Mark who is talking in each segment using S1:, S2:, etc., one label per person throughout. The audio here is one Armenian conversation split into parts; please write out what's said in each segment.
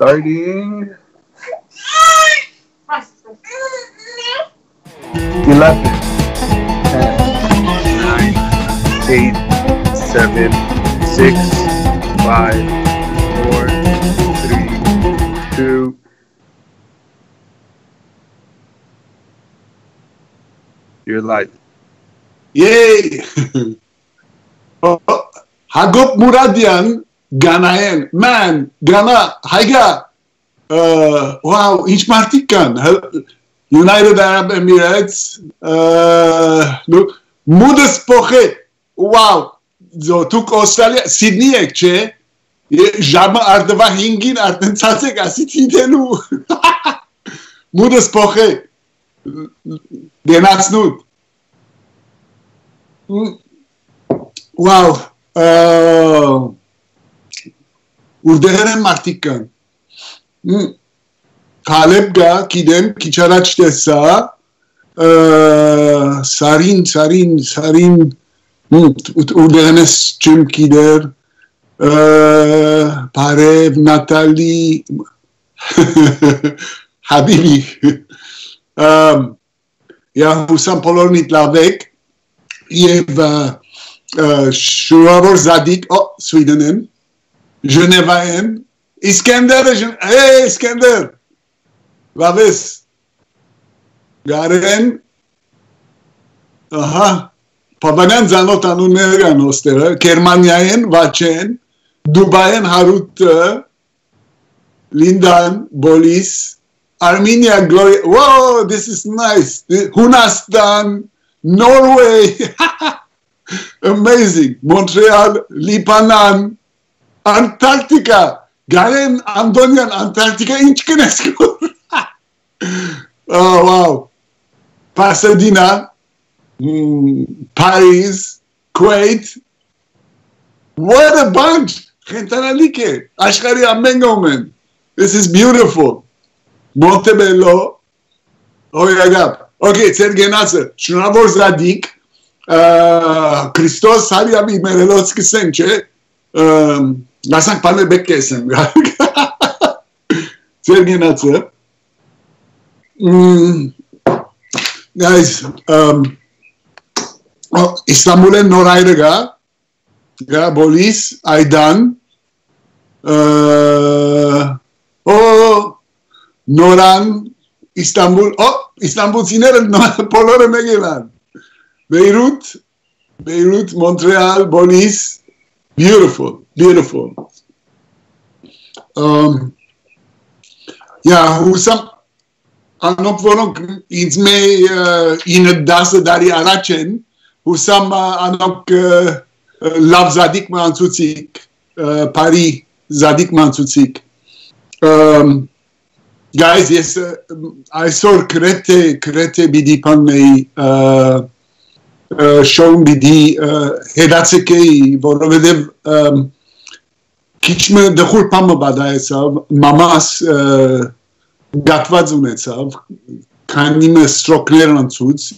S1: Starting 11, 10, 9, 8, 7, 6, 5, 4, 3, 2. You're live.
S2: Yay! Hagop Muradian, Ghanaian. Man, Ghana, Haiga. Wow, each Martikan. United Arab Emirates. Look, Mudas Poche. Wow. So, took Australia, Sydney, actually. Jama Ardava Hingin, Artensasek, Asitidenu. Mudas Poche. Denasnud. Wow. Urdeheren Martikan. Kalebga Kidem Kicharachtesa Sarin Urdehenes Chim Kider Parev Natali Habibi Ya Husam Polonit Lavek Yev Şuravor Zadik Swedenem Genevaen İskender hey İskender Laves Garen aha Pabanen zanot anunergan ostera Kermanyaen Vachen Dubayen Harut Lindan Bolis Armenia Gloria. Whoa, this is nice. Hunastan Norway. Amazing. Montreal, Lipanan, Antarctica. Garen Andonian, Antarctica, Inchkenesco. Oh, wow. Pasadena, Paris, Kuwait. What a bunch. Gentanalike. Ashkari Amengomen. This is beautiful. Montebello. Oh, yeah. Okay, Sergenasa. Shunavor Zadik. Christos Hariabi Merelotski Senche. Lasak Pane Bekkesen. Sergenasa. Guys, İstanbul'e Norayrıga. Bolis, Aydan. Noran, İstanbul, İstanbul Siner, Polore Megelan. Beirut, Montreal, Bolis, beautiful. Husam, anop voron, izme, in das dari arachen, Husam, anop, Lav Zadik Mansutsik, Paris Zadik Mansutsik. Guys, yes, I saw Krete Bidipan me shown Bidi Hedatseke Vorovedev Kichme the whole Pama Badaesav, Mamas Gatvadzunetsav, Kanime Strokner Mansuts,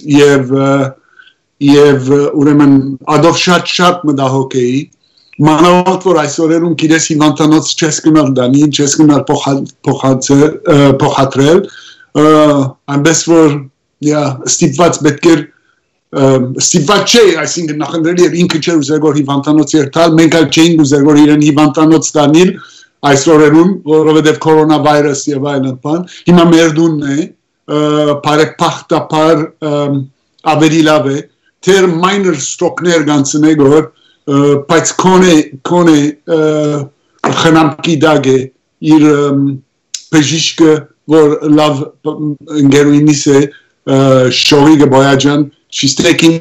S2: Yev Uremen Adovshat Madahokei. Manavalt vor այսօրերում գիրես հիվանդանոց չես գնալ դանի, չես գնալ փոխադրել, այնպես որ ստիպված պետք էր ստիպված չէ, այսինքն նախընտրելի էր ինքը չէր ուզեր որ հիվանդանոց երթալ, մենք այլ չէինք ուզեր որ իրեն հիվանդանոց տանիլ այսօրերում, որովհետև կորոնավիրուս եւ այլն բան, հիմա մեր դունն է, բարեփոխտապար ավելի լավ է, թեր minor stroke-ներ կանցնեք որ բայց կոնե խնամքի դագ է իր բժիշկը որ լավ ընկերուհինիս է Շողիգը Բոյաջան she's taking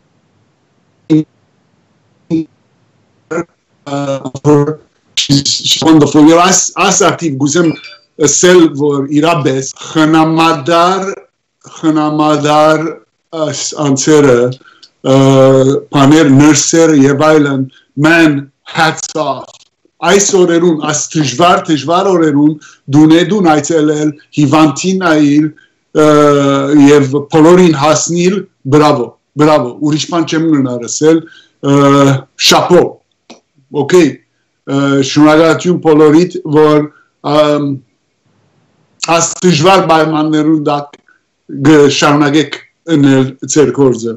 S2: she's wonderful you're as active գուզեմ սել որ իրաբես խնամադար անցերը Paner nurser Yevailan, man, hats off. Այսօրերուն, այս դժվար օրերուն, դունեդուն այցելել, հիվանդին այլ, եւ բոլորին հասնիլ, բրավո, ուրիշ բան չեմ ունենալ ասել, շապո, okay, շնորհակալություն բոլորիդ, որ աստիժվար պայմաններում դա գշարունակեք ընել ձեր գործը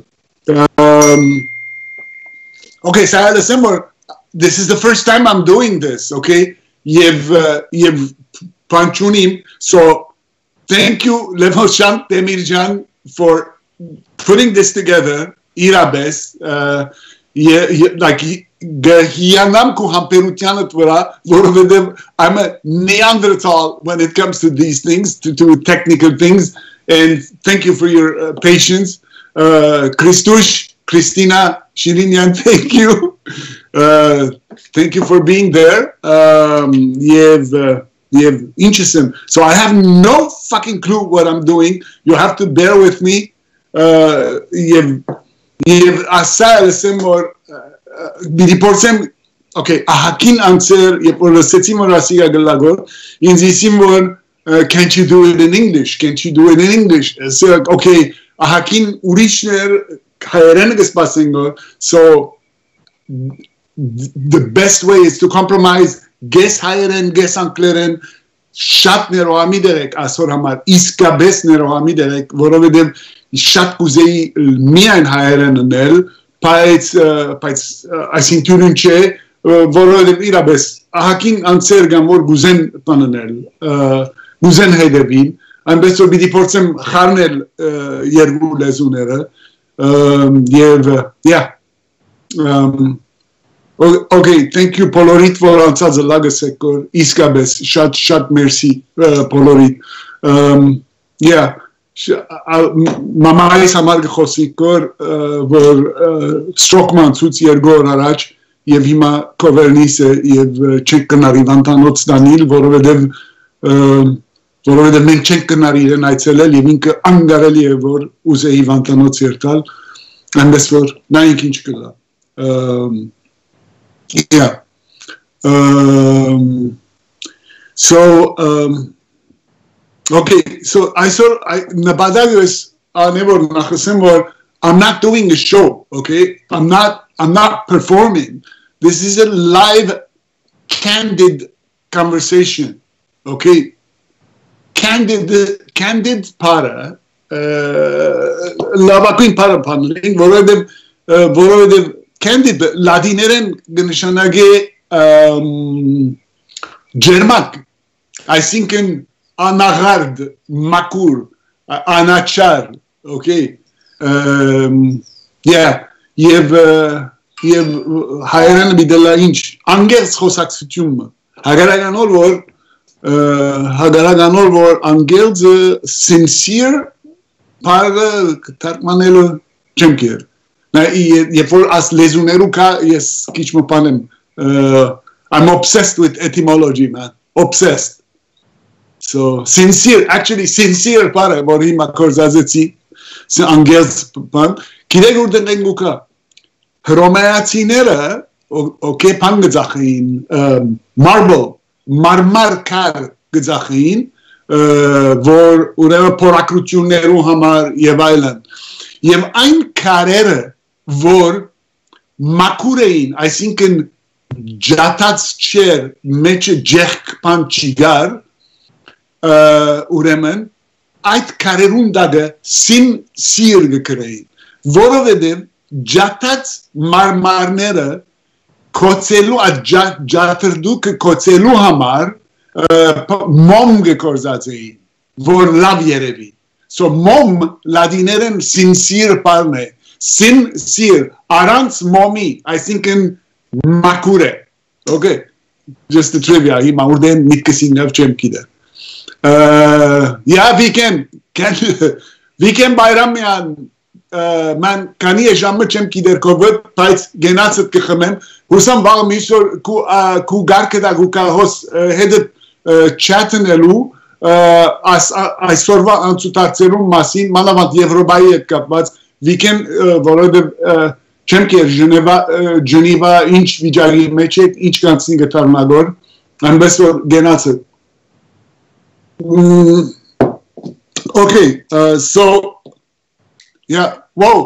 S2: Okay, so this is the first time I'm doing this, okay? Yev Panchunim. So thank you, Levoshan Demirjan, for putting this together. Irabes, like Hiyanam ku hamperutianat vora, I'm a Neanderthal when it comes to these things, to technical things. And thank you for your patience. Kristush, Christina, Shirinyan, thank you. Thank you for being there. Interesting. So I have no fucking clue what I'm doing. You have to bear with me. Okay, Ahakin answer, can't you do it in English? Can't you do it in English? So, okay, Ahakin Urishner. So the best way is to compromise. Guess higher end, guess unclear Shat neroamiderek asor hamar iska best neroamiderek vorovedem shat kuzei mian higher end nel paits think turunche vorovedem irabes ahakin answer gamor guzen panel guzen hedevin I'm best to be deportem harnel yergu lezunere okay, thank you, Polorit, for answer the Lagasekor, Iskabes, Shat, merci, Polorit. Mama is Amar Khosikor, were Strockman, Sutsier Gor Arach, Yevima Kovernise, Yev Chenkanari, Vantanots Danil, Vorovedev, Vorovedev Menchenkanari, and Aitzele, Yevinka Angareli, Evor, Uzei Vantanots Yertal, and this for Nainkinchkula. Okay, so I saw Nabadagas I'm not doing a show, okay? I'm not performing. This is a live, candid conversation, okay? Candid para Lavaquin para paneling, Vorodev candid Ladineren Gnishanage Germak. I think in Anagard, Makur, Anachar, okay. Yev Hayran Bidela Inch, Angers Hosaxitum, Hagaraganol war Angers sincere par Tarkmanelo Chemkir. As lezuneruka, yes, Kichmopanem. I'm obsessed with etymology, man. Obsessed. So sincere, actually sincere para Borima Korzazetsi, Angels Pan. Kidegur de Nenguka. Hromeatsinera, okay, Pangazachin, marble, marmar kar Gazachin, vor Ureva Porakrutuneru Hamar Yevailan. Yev ein karere vor Makurein, I think in Jatats chair, Meche Jech Pan Chigar, Uremen, ait karerun dage sin sir gekrein. Vorovedev Jatats marmarnere, Kotselu at Jaterdu ke Kotselu Hamar, Mom gekorzazein, vor Lavierevi. So mom ladineren sincere parne. Sincere. Arans momi. I think in Makure. Okay. Just the trivia. He maurden mitkesin navchem kide. We can bayram yan man kani ejam chem kider kovet pais genatset khamem. Husam var misor ku garkeda ku hos hedet chatten elu այսօրվա անցուտակցերում մասին մանավանդ Եվրոպայի հետ կապված weekend որովհետև չեմ կեր Ջնևա ինչ վիճակի մեջ է ինչ կանցնի գտարնագոր այնպես որ գնացը Okay, so wow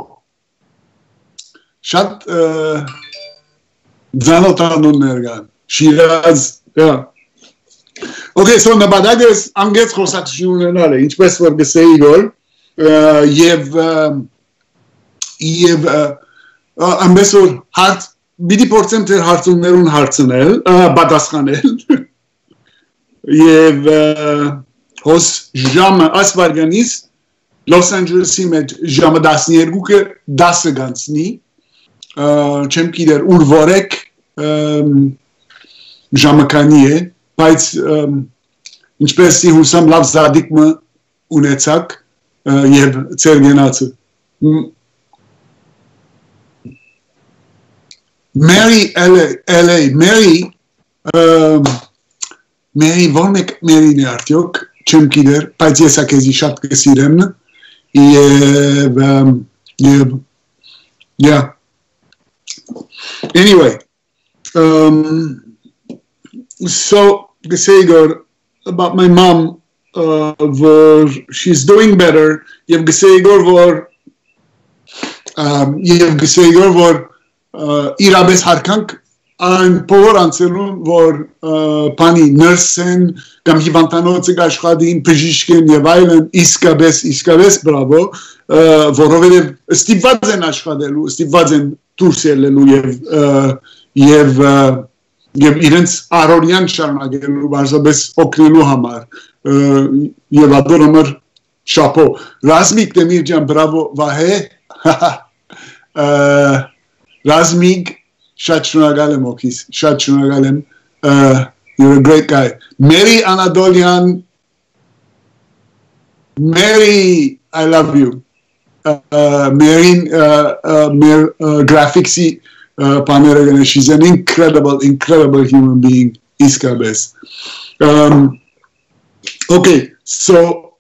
S2: շատ ձանոթանուններ կան Շիրազ Okay, so նպատակը անգեց խոսակցություն ունենալ է, ինչպես որ գսեի Իգոր, եւ ամենս որ հարց պիտի փորձեմ թե հարցումներուն հարցնել, պատասխանել եւ հոս ժամը ասվարգանից Los Angeles-ի մեջ ժամը 12-ը 10 գանցնի, չեմ գիտեր ուր որեք ժամը քանի է, բայց ինչպես հուսամ լավ զադիկը ունեցակ եւ ծեր գնացը Mary LA Mary որմեք Mary-ն է արդյոք չեմ գիտեր բայց ես ակեզի շատ կսիրեմ եւ yeah anyway so Gesegor about my mom she's doing better yev Gesegor irabes harkank այն բոլոր անցելուն որ բանի նրսեն կամ հիվանդանոցը աշխատին բժիշկեն եւ այլն իսկապես բրավո որովհետեւ ստիպված են աշխատելու ստիպված են դուրս ելնելու եւ իրենց առօրյան շարունակելու բարձրապես օգնելու համար եւ ադոր համար շապո Ռազմիկ Դեմիրջան բրավո վահե Ռազմիկ շատ շնորհակալ եմ օքիս շատ շնորհակալ եմ you're a great guy Mary Anadolian Mary I love you Mary graphicsy Paneragana she's an incredible human being Iskabes okay so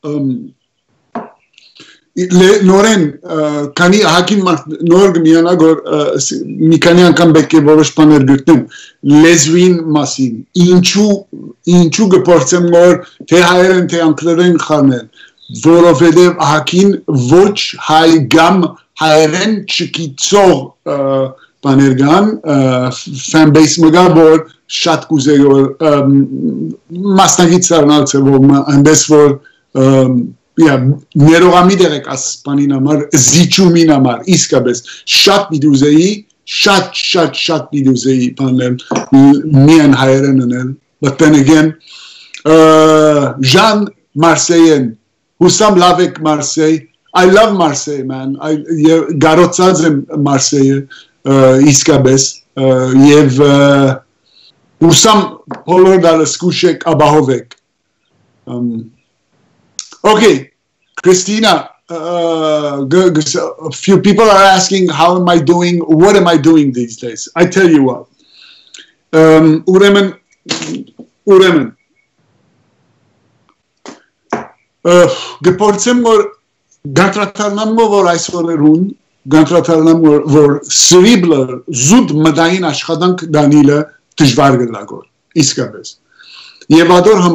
S2: Նորեն քանի հակին նոր գնանա գոր մի քանի անգամ պետք է որոշ բաներ գտնեմ լեզվին մասին ինչու գործեմ նոր թե հայերեն թե անգլերեն խառնել որովհետև հակին ոչ հայ կամ հայերեն չգիտող բաներ կան fan base մգա որ շատ կուզե որ մասնագիտ դառնալ ծավալ այնպես որ ներողամի դերեք ասպանին համար, զիջումին համար, իսկապես շատ բիդուզեի, շատ բիդուզեի բանել, միան հայերեն ունել, but then again, Jean Marseillen, հուսամ լավ եք Marseille, I love Marseille, man, գարոցած եմ Marseille, իսկապես, և հուսամ բոլոր դալս կուշեք աբահով եք, Okay, Christina, a few people are asking, how am I doing? What am I doing these days? I tell you what. Uremen. Գպորցեմ որ գանտրատարնամ որ այսօրերուն գանտրատարնամ որ cerebral զուտ մտային աշխատանք դանիլը դժվար գլագոր իսկապես եւ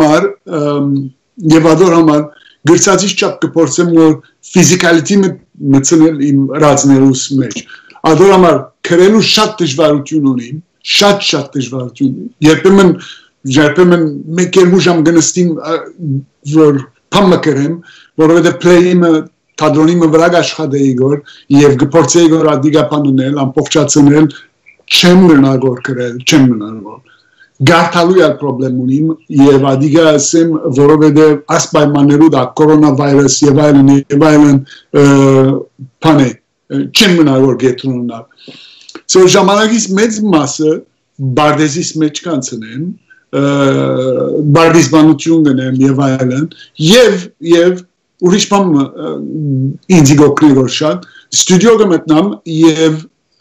S2: ադոր համար գրծածից չափ կփորձեմ որ physicality մտցնել իմ ռազմերուս մեջ ադոր համար քրելու շատ դժվարություն ունիմ շատ դժվարություն երբեմն մեկ երկու ժամ գնստիմ որ փամը կրեմ որովհետեւ play-ը թատրոնի վրա աշխատեի գոր եւ կփորձեի գոր ադիգապաննել ամբողջացնել չեմ մնալ կրել Գարտալու ալ պրոբլեմ ունիմ եւ ադիգա ասեմ որովհետեւ ասպայմաններու դա կորոնավիրուս եւ այլն բանը չեմ մնալ որ գետրոնալ so ժամանակից մեծ մասը բարդեզից մեջ կանցնեմ բարդիզբանություն գնեմ եւ այլն եւ ուրիշ բան ինձ գոքրի որ շատ ստուդիո գմտնամ եւ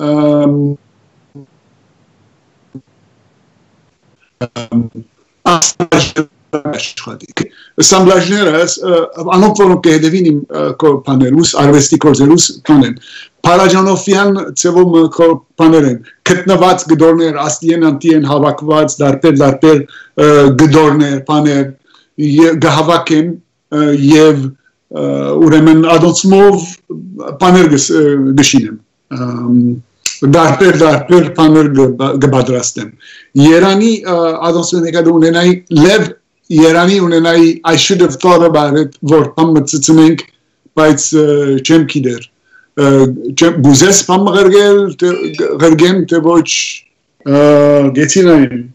S2: Ասամբլաժները անոնք որոնք կհետևին իմ պաներուս, արվեստի կորձերուս պանեն Պարաջանովյան ծևում պաներ են կտնված գդորներ, աստիեն անտիեն հավակված դարպեր գդորներ, պաներ գհավակ են և ուրեմն ադոնցմով պաներ գշինեմ դարպեր պաներ գբադրաստեմ Երանի ադոնցմեն եկադու ունենայի լև Երանի ունենայի I should have thought about it որ բան մտցնենք բայց չեմ գիտեր գուզես բան ղրգեմ թե ոչ գեցինային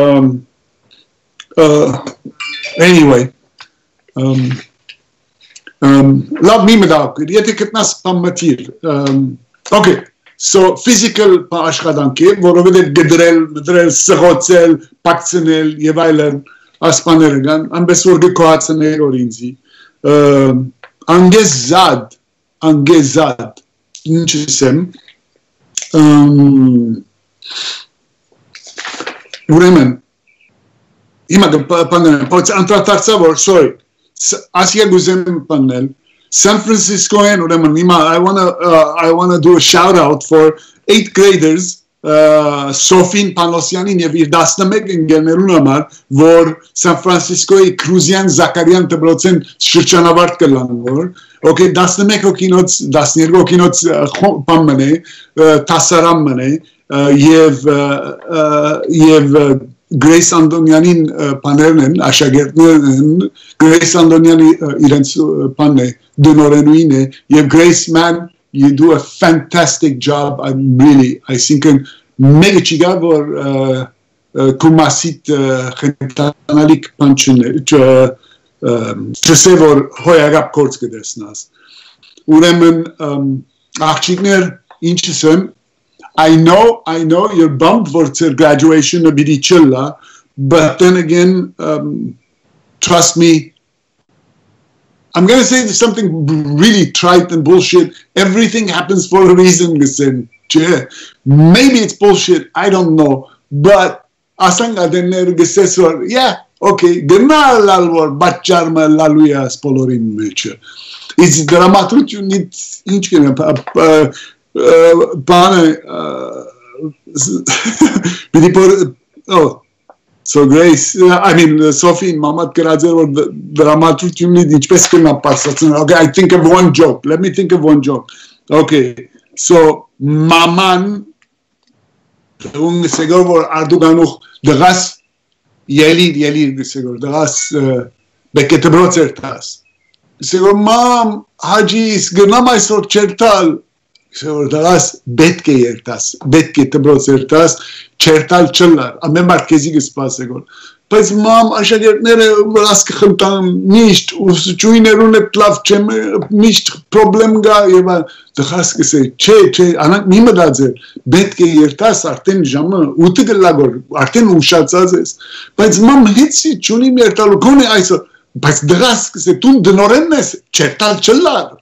S2: anyway լավ մի մտակ եթե գտնաս բան մտիր okay so physical աշխատանք է որովհետև գդրել սղոցել պակցնել եւ այլն ասպաները կան ամբես որ գկոացնել օրինցի անգեզad ինչ ասեմ ուրեմն հիմա բանը բայց անդրադարձա որ sorry ասիա գուզեմ բանել San Francisco and I wanna do a shout out for 8th graders Sofin Panosianin եւ իր 11 ընկերներուն համար որ San Francisco-ի Cruzian Zakarian դպրոցեն շրջանավարտ կլան որ okay 11 հոգինոց 12 հոգինոց բան մնե տասարան մնե եւ Grace Andonianin panerն են աշակերտներն են Grace Andoniani իրենց բանն է դնորենուին է եւ Grace man you do a fantastic job I think mega chiga vor kumasit khentaanalik panchne chsevor hoyagap korts gedesnas uremen achchigner inchsem I know you're bummed for graduation of Birichilla, but then again, trust me, I'm going to say something really trite and bullshit. Everything happens for a reason, listen. Maybe it's bullshit, I don't know. But yeah, okay, it's dramatic, you need so Grace, I mean Sophie, Mamad Karazer or the dramaturgy okay, I think of one joke. Let me think of one joke. Okay, so Maman Segor or Arduganuch the gas Yeli the Segor the gas Beketebrotzer tas. Segor Mam Hajis Gnamai sort Chertal So das betke yertas betke tebros yertas chertal chlar ame markezi gespase gol pes mam ashagernere rask khmtam nicht uschuinerune plav chem nicht problem ga yeva khas kese che anak nimadazer betke yertas arten jam utgellagor arten ushatzazes pes mam hitsi chuni yertal kone aiso pes dras kese tun dnorennes chertal chlar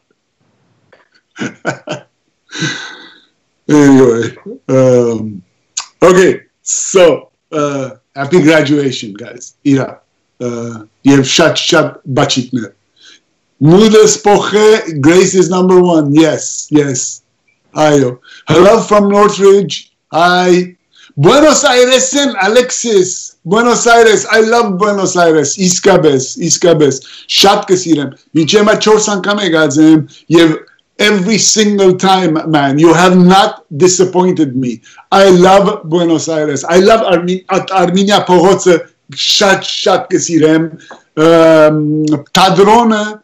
S2: Anyway, okay, so happy graduation, guys. Ira, you've shut bachitner. Mudas poche, Grace is number 1. Yes. Ayo. Hello from Northridge. Hi. Buenos Aires, Alexis. Buenos Aires. I love Buenos Aires. Iskabes. Shat kesirem. Michema chorsan kamegazem. Every single time, man, you have not disappointed me. I love Buenos Aires. I love Armenia Pohotze, Shat Kesirem, Tadrona,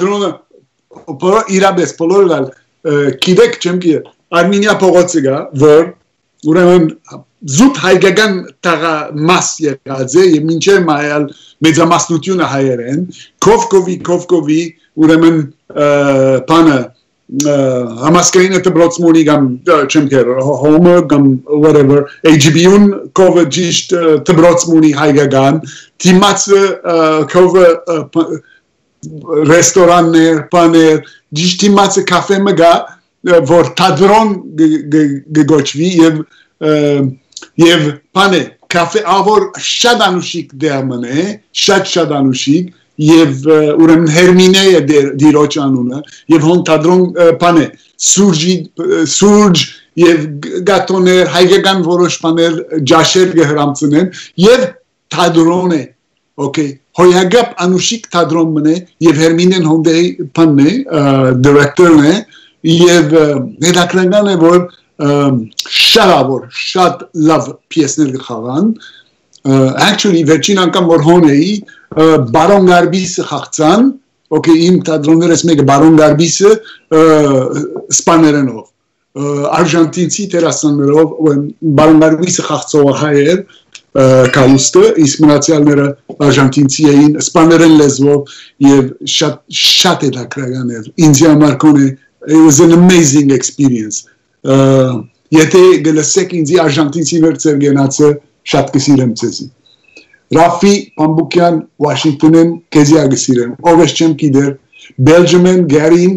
S2: Irabes, Poloral, Kidek Chemkier, Armenia Pohotzega, Ver, Uremen, Zut Haigagan Tara Mas Yeraze, Minche Mayal, Mezamasnutuna Hayeren, Kovkovi, Uremen Pana. Amaskain at the Brotsmoni gam Chemker, Homer gam whatever, HBUn cover Jist the Brotsmoni Haigagan, Timatze cover restaurant near Paner, Jist Timatze Cafe Mega, for Tadron Gegochvi, Yev Pane, Cafe Avor Shadanushik Dermane, Shadanushik. Եվ ուրեմն հերմինե է դիրոջ անունը եւ հոն տադրոն բանը սուրջ եւ գատոներ հայկական որոշ բաներ ջաշեր գհրամցնեն եւ տադրոն է okay հոյագապ անուշիկ տադրոն մնե եւ հերմինեն հոնդեի բանն է դիրեկտորն է եւ հետաքրքրական է որ շատ լավ պիեսներ գխավան actually վերջին անգամ որ հոն էի Բարոն Գարբիսը խաղցան, okay, իմ թատրոններս մեկը Բարոն Գարբիսը սպաներենով, արժանտինցի տերասաններով, Բարոն Գարբիսը խաղցող հայեր, կալուստը, իսկ մնացյալները արժանտինցի էին, սպաներեն լեզվով և շատ հետաքրքրական էր, ինձ համար կոնե, it was an amazing experience, եթե գլսեք ինձի արժանտինցի վերցեր գենացը, շատ կսիրեմ ձեզի, Ռաֆի Պամբուկյան, Վաշինգտոնեն, կեզի ագսիրեմ, ով ես չեմ կիդեր, Բելջումեն, Գարին,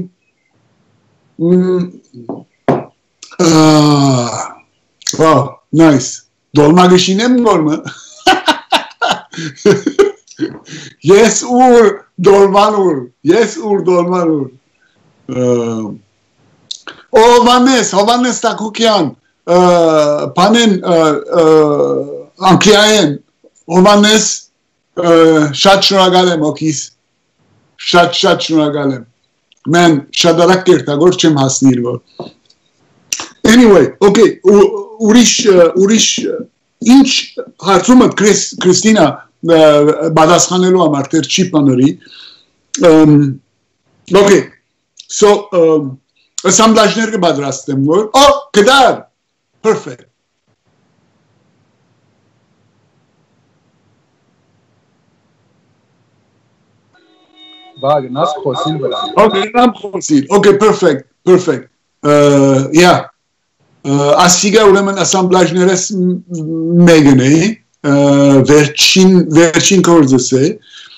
S2: wow, nice, Dolmagışinem var mı? Yes Uğur, Dolman Uğur. Yes Uğur, Dolman Uğur. Hovannes Takukyan. Panen Ankiyayen. Hovannes Şat şunagalem okis. Şat şunagalem. Men şadarak kertagor çem hasnir var. Anyway, okay, ուրիշ ինչ հարցումը Քրիստինա բադասխանելու համար դեռ չի բաների okay, so ասամբլաժներ կպատրաստեմ որ կդար perfect
S1: Bag, nas խոսին վրա
S2: okay, perfect yeah Ասիգա ուրեմն ասամբլաժներս մեկն է, վերջին կորձս է,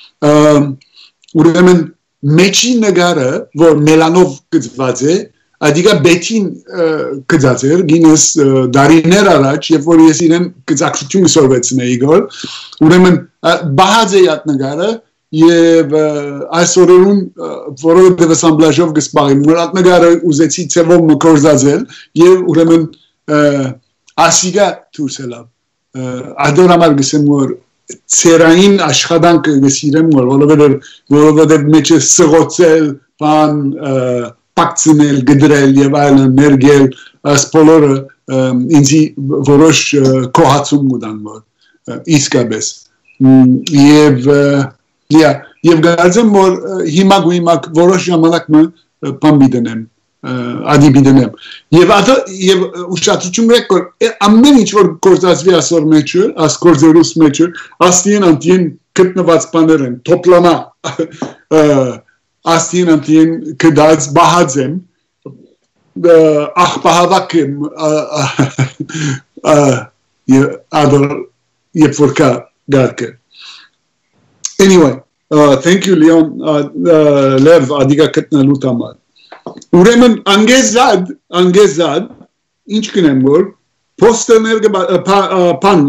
S2: ուրեմն մեջի նգարը, որ մելանով կծված է, ադիգա բետին կծած էր, գինես դարիներ առաջ, և որ ես իրեն կծակցություն կսորվեցնեի գոր, ուրեմն բահած է ատ նգարը, և այս օրերուն որովհետև ասամբլաժով կսպաղեմ նորատ նգարը ուզեցի ծևով մկորզածել և ուրեմն ասիգա թուրսելավ ադորամար գսեմ որ ծերային աշխատանքը գսիրեմ որ որովհետև մեջը սղոցել բան պակցնել գդրել և այլն ներգել այս բոլորը ինձի որոշ կոհացում մուդան որ իսկապես և Եվ գարցեմ, որ հիմակ ու հիմակ որոշ ժամանակ մը պան բիդենեմ, ադի բիդենեմ։ Եվ ուշադրություն գրեք, որ ամեն ինչ որ գործածվի ասոր մեջը, աս գործերուս մեջը, աստիեն անտիեն կտնված պաներ են, թոպլանա, աստիեն անտիեն կդած բահած եմ, աղպահավակ եմ, եվ որ կա գարկը։ Anyway, thank you, Leon, Lev, adiga ketnalu tamar. Ուրեմն անգեզad, ինչ կնեմ որ, posterner pan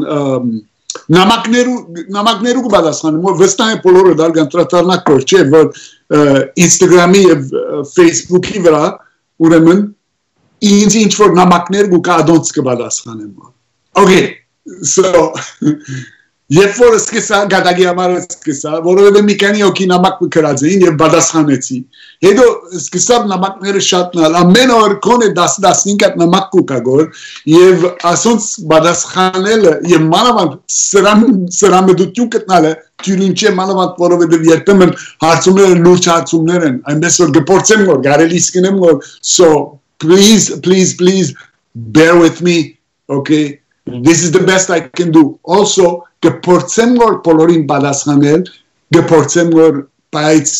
S2: նամակներու կբադասխանեմ, որ վստահ է բոլորը դար գանտրատարնակ կոր չէ, որ Instagram-ի և Facebook-ի վրա, ուրեմն ինձ ինչ որ նամակներ գուկա ադոնց կբադասխանեմ որ. Okay, so... Եվ որ սկսա, գադագի համար սկսա, որովհետև մի քանի հոգի նամակ կրած էին և բադասխանեցի։ Հետո սկսավ նամակները շատնալ, ամեն օր կոնե 10-15 հատ նամակ կուկա գոր և ասոնց բադասխանելը և մանավանդ սրամդություն կտնալը թյուրին չէ մանավանդ որովհետև երբեմն հարցումները լուրջ հարցումներ են, այնպես որ գպորցեմ որ, գարելի սկնեմ որ, so please bear with me, okay, this is the best I can do. Also, գպորցեմ որ բոլորին բադասխանել, գպորցեմ որ բայց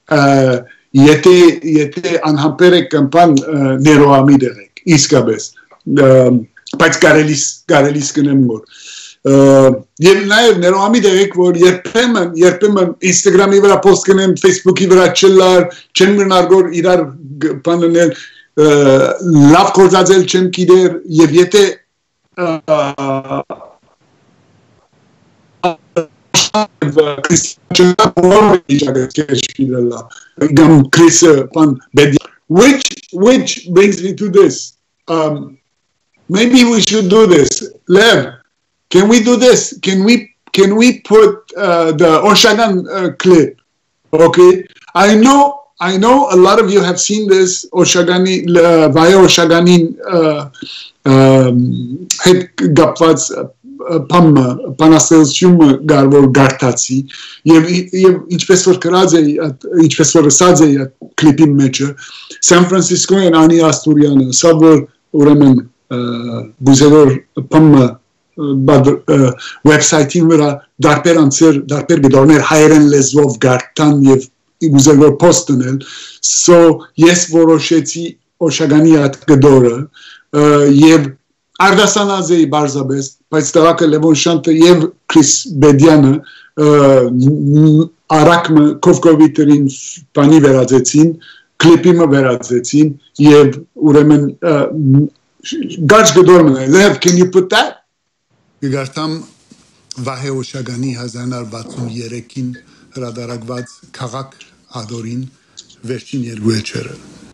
S2: եթե անհամբեր եք կմպան ներողամի դեղեք, իսկապես, բայց կարելի սկնեմ որ և նաև ներողամի դեղեք որ երբեմն Instagram-ի վրա post կնեմ, Facebook-ի վրա չեն մնարգոր իրար պաննել, լավ կործածել չեմ կիդեր և եթե which brings me to this. Maybe we should do this. Lev, can we do this? Can we put the Oshagan clip? Okay. I know a lot of you have seen this Oshagani via Oshaganin head gapvats բանաստեղծությունը գարվոր գարտացի եւ ինչպես որ գրած է ինչպես որ ասած է կլիպի մեջը San Francisco-ն անի Աստուրյանը սա որ ուրեմն բուզերոր փամը website-ին վրա դարբեր անցեր դարբեր գդորներ հայերեն լեզվով գարտան եւ բուզերոր post-նել so ես որոշեցի Օշագանի այդ գդորը եւ Արդասանազեի բարձաբես, բայց տղակը Լևոն Շանտը և Քրիս Բեդյանը արակմը կովկովիտերին բանի վերածեցին, կլիպիմը վերածեցին և ուրեմն գարչ գդոր մնա, Lev, can you put that? Գգարտամ Վահե Օշագանի 1963-ին հրադարակված քաղաք ադորին վերջին երկու էջերը։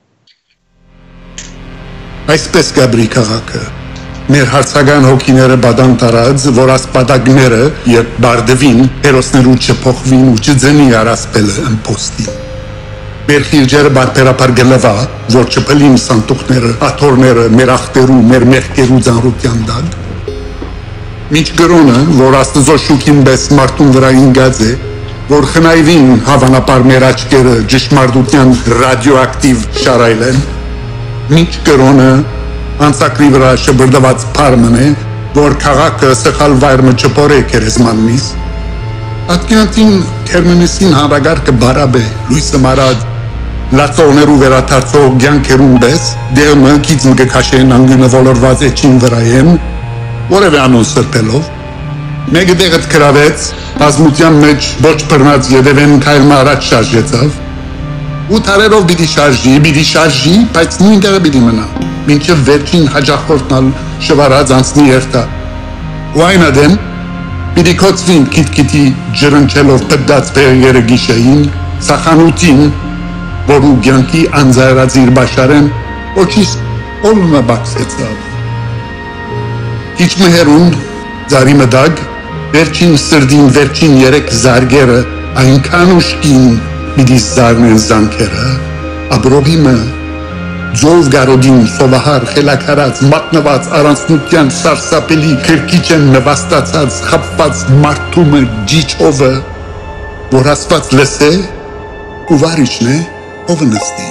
S2: Այսպես գաբրի քաղաքը Մեր հարցական հոգիները բադան տարած, որ ասպատակները երբ բարդվին, հերոսներու չփոխվին ու չձնի արասպելը ըմպոստին։ Մեր խիրջերը բարբերապար գլվա, որ չպլին սանտուխները, աթորները, մեր ախտերու, մեր մեղկերու ձանրության դակ։ Մինչ գրոնը, որ աստծո շուքին բես մարդուն վրա ինգած է, որ խնայվին հավանապար մեր աչկերը ճշմարտության ռադիոակտիվ շարայլ են, մինչ գրոնը, Անցակրի վրա շբրդված պարմն է, որ քաղաքը սխալ վայրմը չպորե կերեզմաննիս։ Ատկյանտին թերմենեսին հանրագարկը բարաբ է, լույսը մարած, լացողներու վերաթարցող գյանքերուն բես, դեղմը կիծն կքաշեն անգյունը ոլորված էչին վրա են, որև անոն սրպելով, մեկը դեղդ կրավեց, բազմության մեջ ոչ պրնած եդևեն կայլմը առաջ շարժեցավ, ու թարերով բիդի շարժի, բայց նույն տեղը բիդի մնա։ Մինչև վերջին հաջախորդնալ շվարած անցնի երթա։ Ու այն ադեմ, պիտի կոծվին կիտ-կիտի ջրնչելով պդած բեղերը գիշային, սախանութին, որ ու գյանքի անձայրած իր բաշարեն, ոչիս ոլմը բաքսեցավ։ Հիչ մհերուն, ձարի մդագ, վերջին սրդին վերջին երեք զարգերը, այնքան ուշկին պիտի զարնեն զանքերը, աբրովիմը, Ձով գարոդին սովահար խելակարած մատնված առանցնության սարսապելի քրքիչ են նվաստացած խապված մարդումը ջիջովը, որ ասված լսե ու վարիշն է ովը նստի։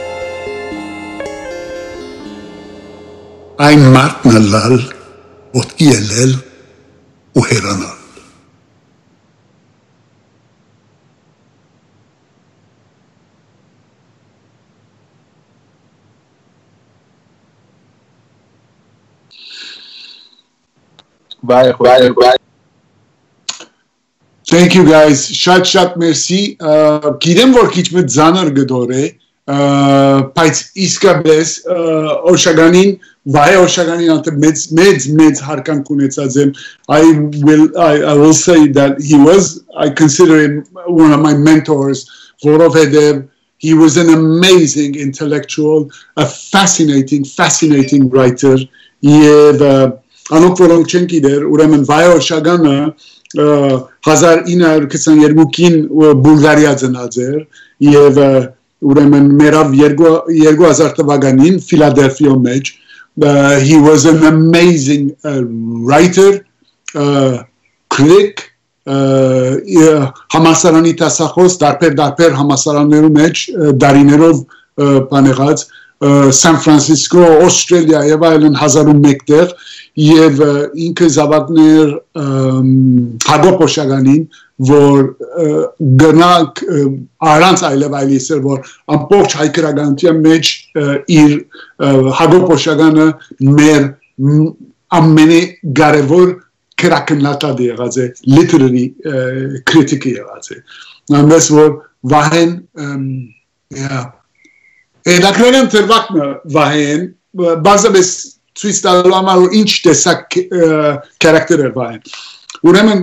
S2: Այն մարդն լալ, ոտքի ելել ու հերանալ։
S1: Bye.
S2: Thank you guys. Շատ merci. Գիտեմ որ քիչ մը ձանր գդոր է, բայց իսկապես Օշագանին, Վահե Օշագանին անտե մեծ հարկանք ունեցած եմ. I will say that I consider him one of my mentors, որովհետև he was an amazing intellectual, a fascinating writer. Եվ Անոք որոնք չեն գիտեր, ուրեմն Վահե Օշագանը 1922-ին Բուլղարիա ծնած էր եւ ուրեմն մերավ 2000 թվականին Ֆիլադելֆիա մեջ he was an amazing writer, critic, համասարանի տասախոս դարբեր համասարաններու մեջ դարիներով բանեղած San Francisco, Australia եւ այլն 1001 տեղ եւ ինքը զավակներ Հակոբ Օշագանին որ գնանք առանց այլևայլիսեր որ ամբողջ հայկրագանության մեջ իր Հակոբ Օշագանը մեր ամենագարևոր քրակնատադը եղած է literary critic եղած է այնպես որ Վահեն Edakrenem tervakmı Vahey'in bazı Swiss dalamalı inç desak karakter Vahey'in. Uremen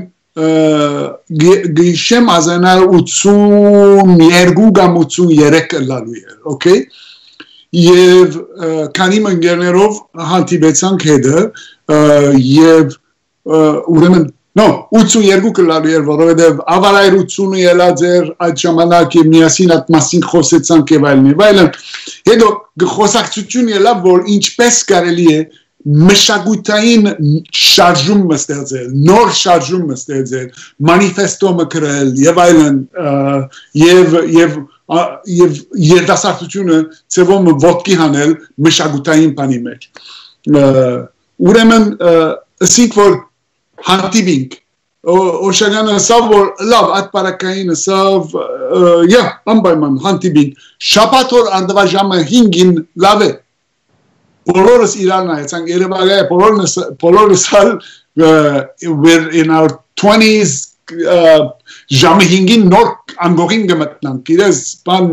S2: gişem azana utsun yerguga mutsun yerek laluyer, okay? Yev Kanim Engernerov hantibetsan kede yev uremen No, 82 կլալու էր, որովհետև ավարայրությունը ելած էր այդ ժամանակ եւ միասին այդ մասին խոսեցանք եւ այլն։ Հետո խոսակցություն ելավ, որ ինչպես կարելի է մշակութային շարժում ստեղծել, նոր շարժում ստեղծել, մանիֆեստո մկրել եւ այլն եւ երիտասարդությունը ծևոմ ոտքի հանել մշակութային բանի մեջ ուրեմն ասիկ որ հանդիպինք Օշագանը սավ որ լավ այդ պարակային սավ անպայման հանդիպինք շաբաթօր անդվաժամը 5-ին լավ է բոլորս իրար նայեցանք երևակայ բոլորս we're in our 20s ժամը 5-ին նոր անգողին գմտնանք իրես բան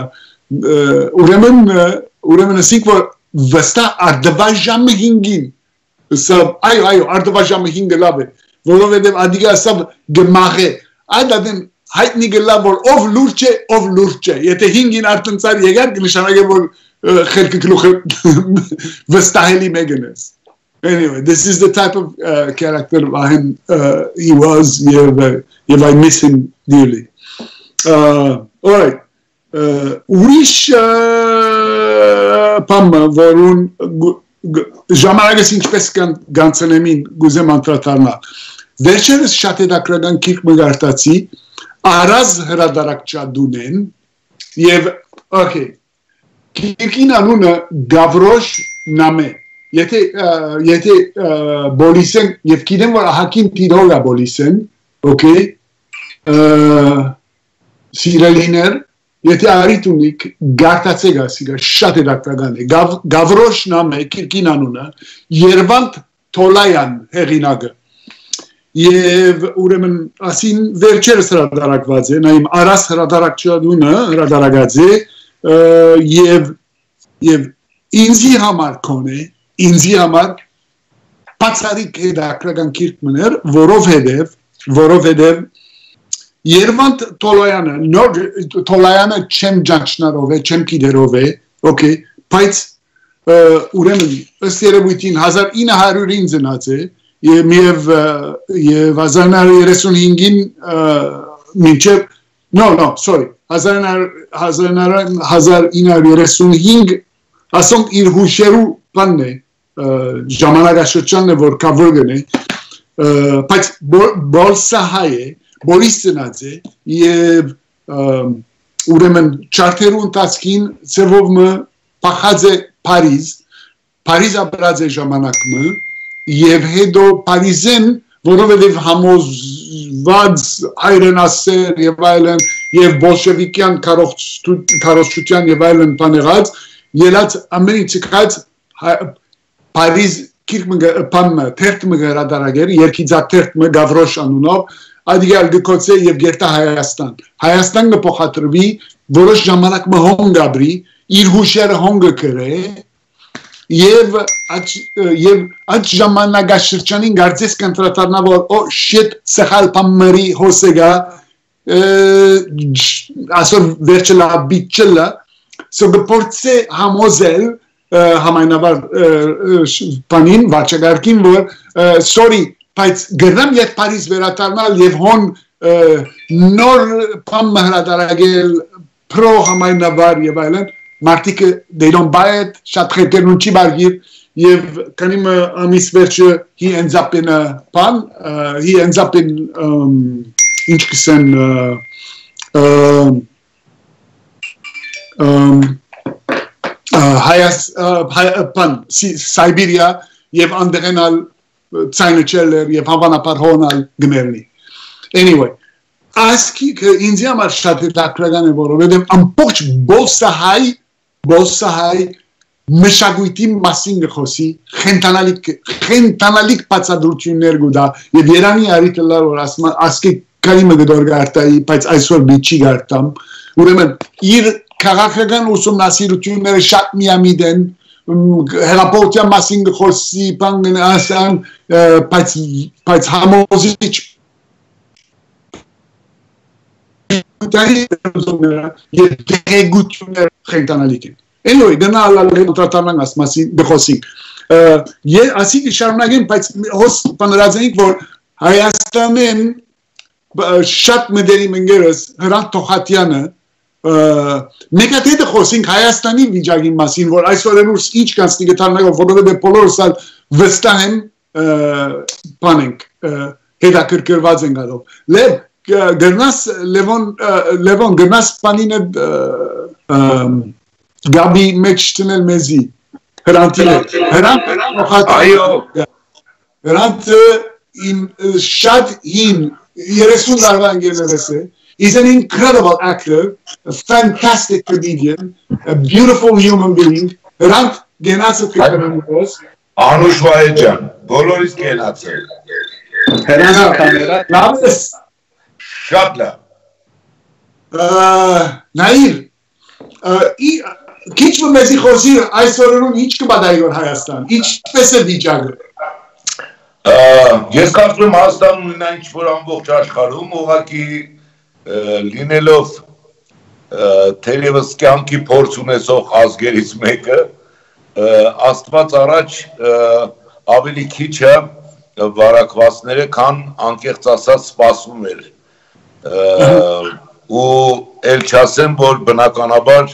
S2: ուրեմն ասիկ որ վստահ անդվաժամը 5-ին սավ այո անդվաժամը 5-ը լավ է որովհետև ադիգա սավ գմաղե այդադեն հայտնի գլա որ ով լուրջ է եթե 5-ին արտնցար եկար կնշանակե որ խելքը գլուխը վստահելի մեկնես anyway this is the type of character he was եւ I miss him dearly all right ուրիշ պամ որուն ժամանակս ինչպես գանցնեմին գուզեմ անդրադառնալ վերջերս շատ հետաքրքրական քիրք մգարտացի Արազ հրադարակչա դունեն եւ okay քիրքին անունը Գավրոշ նամե եթե բոլիսեն եւ գիտեմ որ ահակին տիրողա բոլիսեն okay սիրելիներ եթե արիտ ունիք գարտացեք ասիգա շատ հետաքրքրական է Գավրոշ նամե քիրքին անունը Երվանդ Թոլայան հեղինակը Եվ ուրեմն ասին վերջերս հրադարակված է, նայում Արաս հրադարակչադունը հրադարակած է և ինձի համար կոնե, ինձի համար պացարիկ հետաքրքրական քիրք մներ, որովհետև Երվանդ Թոլայանը չեմ ջանչնարով է, չեմ կիդերով է, okay, բայց ուրեմն ըստ երևույթին 1900-ին ծնած է Եվ 1935-ին մինչև sorry 1935 ասոնք իր հուշերու բանն է ժամանակաշրջանն է որ կավորգն է բայց բոլսահայ է բոլիս ծնած է և ուրեմն չարթերու ընթացքին ծևով մը պախած է Փարիզ ապրած է ժամանակը Եվ հետո Փարիզեն, որովհետև համոզված հայրենասեր եւ այլն եւ բոլշևիկյան քարոզչության եւ այլն բաներած, ելած ամենից եկած Փարիզ քիրքմը թերթմը հրադարագեր, երկիծաթերթմը Գավրոշ անունով, ադիգալ գկոցե եւ գերտա Հայաստանը փոխադրվի, որոշ ժամանակ մը հոնգ ապրի, իր հուշերը հոնգը կրե Եվ այդ ժամանակաշրջանին գարձես կընտրատարնա որ շետ սխալ պամմերի հոսեգա ասոր վերջը լաբիտ չլա սո գպորցե համոզել համայնավար պանին վաճագարկին որ sorry բայց գրնամ ետ Փարիզ վերատարնալ և հոն նոր պամմը հրադարագել պրո համայնավար և այլն Martike, they don't buy it, շատ խետերն չի բարգիր, և կնիմ ամիս վերջը he ends up in a pan, he ends up in, ինչ կսեն, pan, Սայբիրիա և անդեղենալ ծայնը չելեր և հավանապար հոնալ գմերնի. Anyway, ասքի ինձի համար շատ հետաքրքրական է որովհետև ամբողջ Բոլսահայ մշակույթի մասին գխոսի խենթանալիք բացատրություններ գուտա եւ Երանի արիտլա որ ասկի կայմը գդոր գարտայի բայց այսօր մի չի գարտամ ուրեմն իր քաղաքական ուսումնասիրությունները շատ միամիտ են հեղափոխության մասին գխոսի բան ասան բայց համոզիչ Եվ դեղեցություններ խենթանալիք են Anyway, գնա ալալղեն ուտրատարնան ասմասին դխոսին ասիկ շարունակեն, բայց հոս պանրած ենք, որ Հայաստանեն շատ մդերի մնգերս Հրանտ Թոխատյանը Մեկ հատ հետը խոսենք Հայաստանի վիճակի մասին, որ այսօր ուս ինչ կանցնի գտարնելով, որովհետև բոլորս ալ վստահ եմ բանենք հետաքրքրված են գալով։ Լև գրնաս Լևոն գրնաս բանինը գաբի մեջ տնել մեզի Հրանտը իմ շատ հին 30 տարվա ընկերներս է. He's an incredible actor, a fantastic comedian, a beautiful human being. Hran't genացը կկրնոս
S3: Anush Vahejan, բոլորից կենացել։
S2: Հրանտ կամերա լավես
S3: Շատ լավ։
S2: Նայիր քիչ մեզի խոսի այսօրերուն ինչ կբադայի որ Հայաստան ինչպես է վիճակը
S3: Ես կարծում եմ Հայաստանն ունենա ինչ-որ ամբողջ աշխարհում ուղղակի լինելով թերևս կյանքի փորձ ունեցող ազգերից մեկը Աստված առաջ ավելի քիչ է վարակվածները քան անկեղծ ասած սպասում էր ու ել չասեմ որ բնականաբար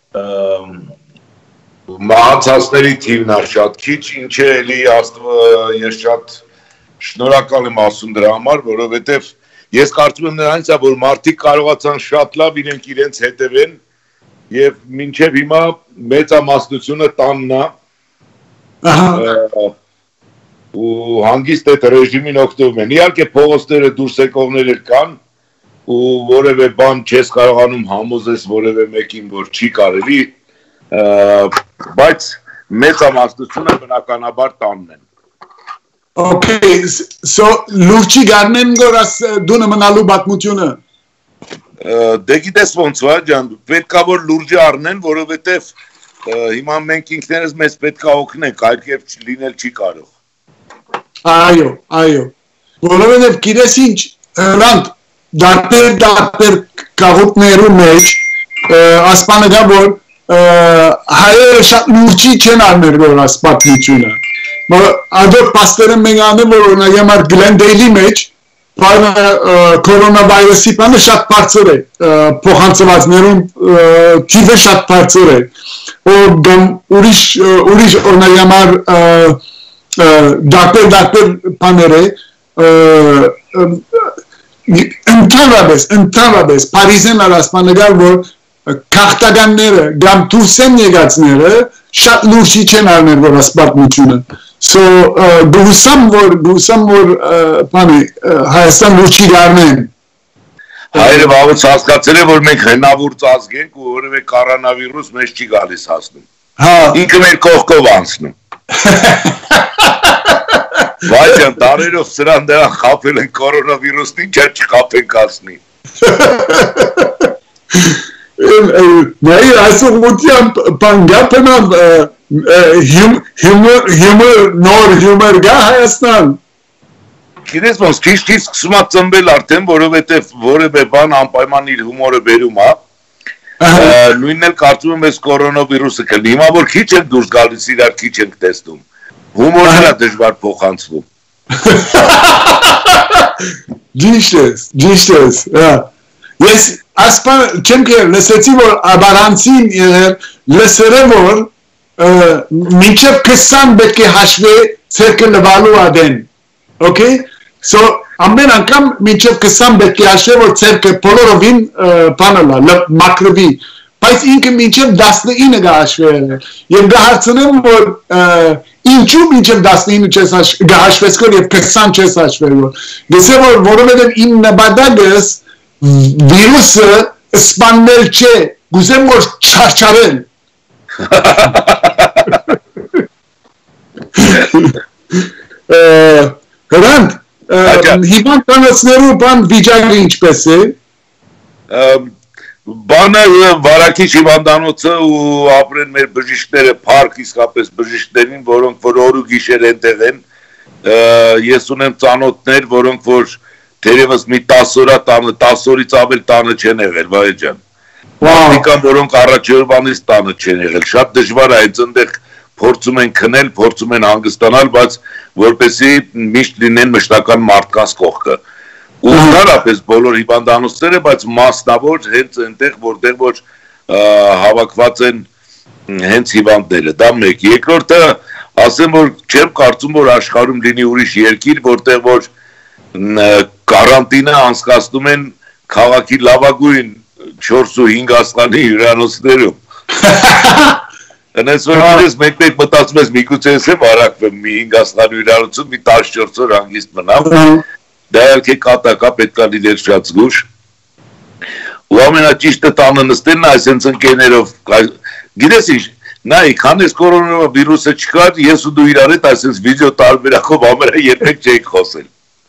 S3: մահացածների թիվն է շատ քիչ ինչը էլի ես շատ շնորհակալ եմ ասում դրա համար որովհետև ես կարծում եմ նրանից է որ մարդիկ կարողացան շատ լավ իրենք իրենց հետևեն եւ մինչեւ հիմա մեծամասնությունը տանն է ու հանգիստ այդ ռեժիմին օգտվում են իհարկե փողոցները դուրս եկողներ կան ու որևէ բան չես կարողանում համոզես որևէ մեկին որ չի կարելի բայց մեծամասնությունը բնականաբար տանն են
S2: Okay, so լուրջի գարնեն գորաս դունը մնալու բատմությունը
S3: Դե գիտես ոնց է ջան պետքա որ լուրջի առնեն որովհետև հիմա մենք ինքներս մեզ պետքա օգնենք այլ կերպ լինել չի կարող
S2: Այո որովհետև գիտես ինչ հրանտ դարբեր կաղուտներու մեջ ասպանը գա որ հայերը շատ լուրջի չեն արներ որ աս պատմությունը Ador pastorën me nga në vor na jamar Glendale մեջ բանը կորոնավիրուսի բանը շատ բարձր է փոխանցվածներուն թիվը շատ բարձր է ուրիշ օրնայամար դապեր բաներ է ընդհանրապես Փարիզեն ասպանեգար որ քաղաքականները կամ դուրսեն եկածները շատ լուրջ չեն արնել որ ասպատմությունը So, գուսամ որ բանի Հայաստան լուրջի գարնեն
S3: Հայերը վաղուց հասկացել է որ մենք հնավուրց ազգ ենք ու որևէ կորոնավիրուս մեզ չի գալիս հասնում ինքը մեր կողքով անցնում Վայջան տարերով սրան դրան խապել են կորոնավիրուսն ինչա չխապենք ասնի Նայր այսօր մոտյան բանգապնամ նոր հյումոր գա Հայաստան Գիտես ոնց ճիշտ սկսում է ծնվել արդեն որովհետև որևէ բան անպայման իր հումորը բերում է նույնն էլ կարծում եմ այս կորոնավիրուսը կլինի հիմա որ քիչ ենք դուրս գալիս իրար քիչ ենք տեսնում հումորն է դժվար փոխանցվում Ճիշտ ես Ես ասպան չեմ կեր լսեցի որ աբարանցին լսերը որ մինչև 20 պետք է հաշվի ցերկը լվալու ադեն Okay so ամեն անգամ մինչև 20 պետք է հաշվի որ ցերկը բոլորովին բանալա մակրվի բայց ինքը մինչև 19 գահաշվի եւ գահարցնեմ որ ինչու մինչև 19 չես գահաշվես կոր եւ 20 չես հաշվել գսե որ որովհետեւ իմ նպատակս վիրուսը սպանել չէ գուզեմ որ չարչարել Հրանտ հիվանդանոցներու բան վիճակը ինչպես է Բանը վարակիչ հիվանդանոցը ու ապրեն մեր բժիշկները փառք իսկապես բժիշկներին որոնք որ օր ու գիշեր այնտեղ են ես ունեմ ծանոթներ որոնք որ Թերևս մի 10 օր տանը 10 օրից ավել տանը չեն եղել վայ ջան Մարդիկան որոնք առաջերվանից տանը չեն եղել շատ դժվար է այդ այնտեղ փորձում են քնել փորձում են հանգստանալ բայց որպեսզի միշտ լինեն մշտական մարդկանց կողքը
S4: ու ընդհանրապես բոլոր հիվանդանոցները, բայց մասնավոր հենց այնտեղ, որտեղ որ հավաքված են հենց հիվանդները, դա մեկ։ Երկրորդը, ասեմ, որ չեմ կարծում, որ աշխարհում լինի ուրիշ երկիր, որտեղ որ կարանտինը անցկացնում են քաղաքի լավագույն 4-5 աստղանի հյուրանոցներում։ Այնպես որ ես մեկ-մեկ մտածում ես միգուցե ես եմ արակվեմ մի 5 աստղանի հյուրանոցում մի 14 օր հանգիստ մնամ։ Դա իհարկե կատակա պետք է լինել շատ զգուշ։ Ու ամենաճիշտը տանը նստելն է այսպես ընկերներով։ Գիտես ինչ, նայ, քան այս կորոնավիրուսը չկար, ես ու դու իրար հետ այսպես վիդեո տարբերակով ամենը երբեք չէինք խոսել։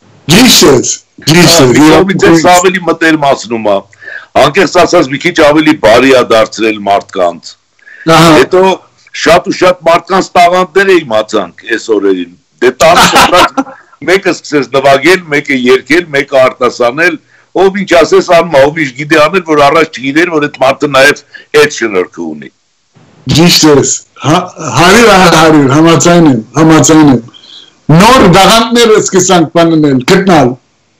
S4: Գիշեր, ավելի մտերմացնում է, անկեղծ ասած մի քիչ ավելի բարի է դարձրել մարդկանց։ Հետո շատ ու շատ մարդկանց տաղանդներ իմացանք այս օրերին։ Դե տանը մեկը սկսեց նվագել, մեկը երգել, մեկը արտասանել, ով ինչ ասես անում, ով ինչ գիտի անել, որ առաջ չգիտեր, որ այդ մարդը նաև այդ շնորհքը ունի։
S2: Ճիշտ ես, 100 համաձայն եմ։ Նոր դաղանդներ սկսանք բանանել, գտնել։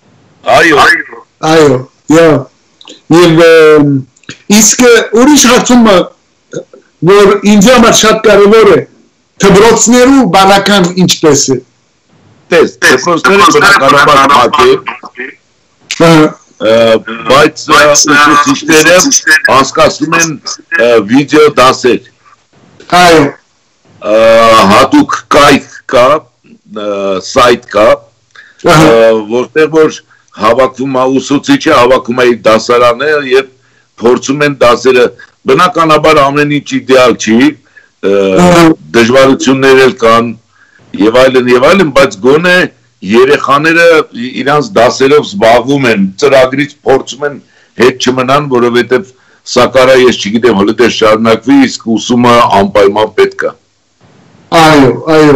S2: Այո, եւ իսկ ուրիշ հարցումը, որ ինձ համար շատ կարևոր է, դպրոցներու բանական ինչպես է։
S4: Տես, դպրոցները բնականաբար փակ է, բայց ուսուցիչները անցկացնում են վիդեո դասեր։
S2: Այո։
S4: Հատուկ կայք կա, սայթ կա, որտեղ որ հավաքվում է ուսուցիչը, հավաքում է իր դասարանը եւ փորձում են դասերը, բնականաբար ամեն ինչ իդեալ չի, դժվարություններ էլ կան եւ այլն, բայց գոնե երեխաները իրանց դասերով զբաղվում են, ծրագրից փորձում են հետ չմնան, որովհետեւ սակարա ես չգիտեմ, հələ դեռ շարունակվի, իսկ ուսումը անպայման պետք է։
S2: Այո։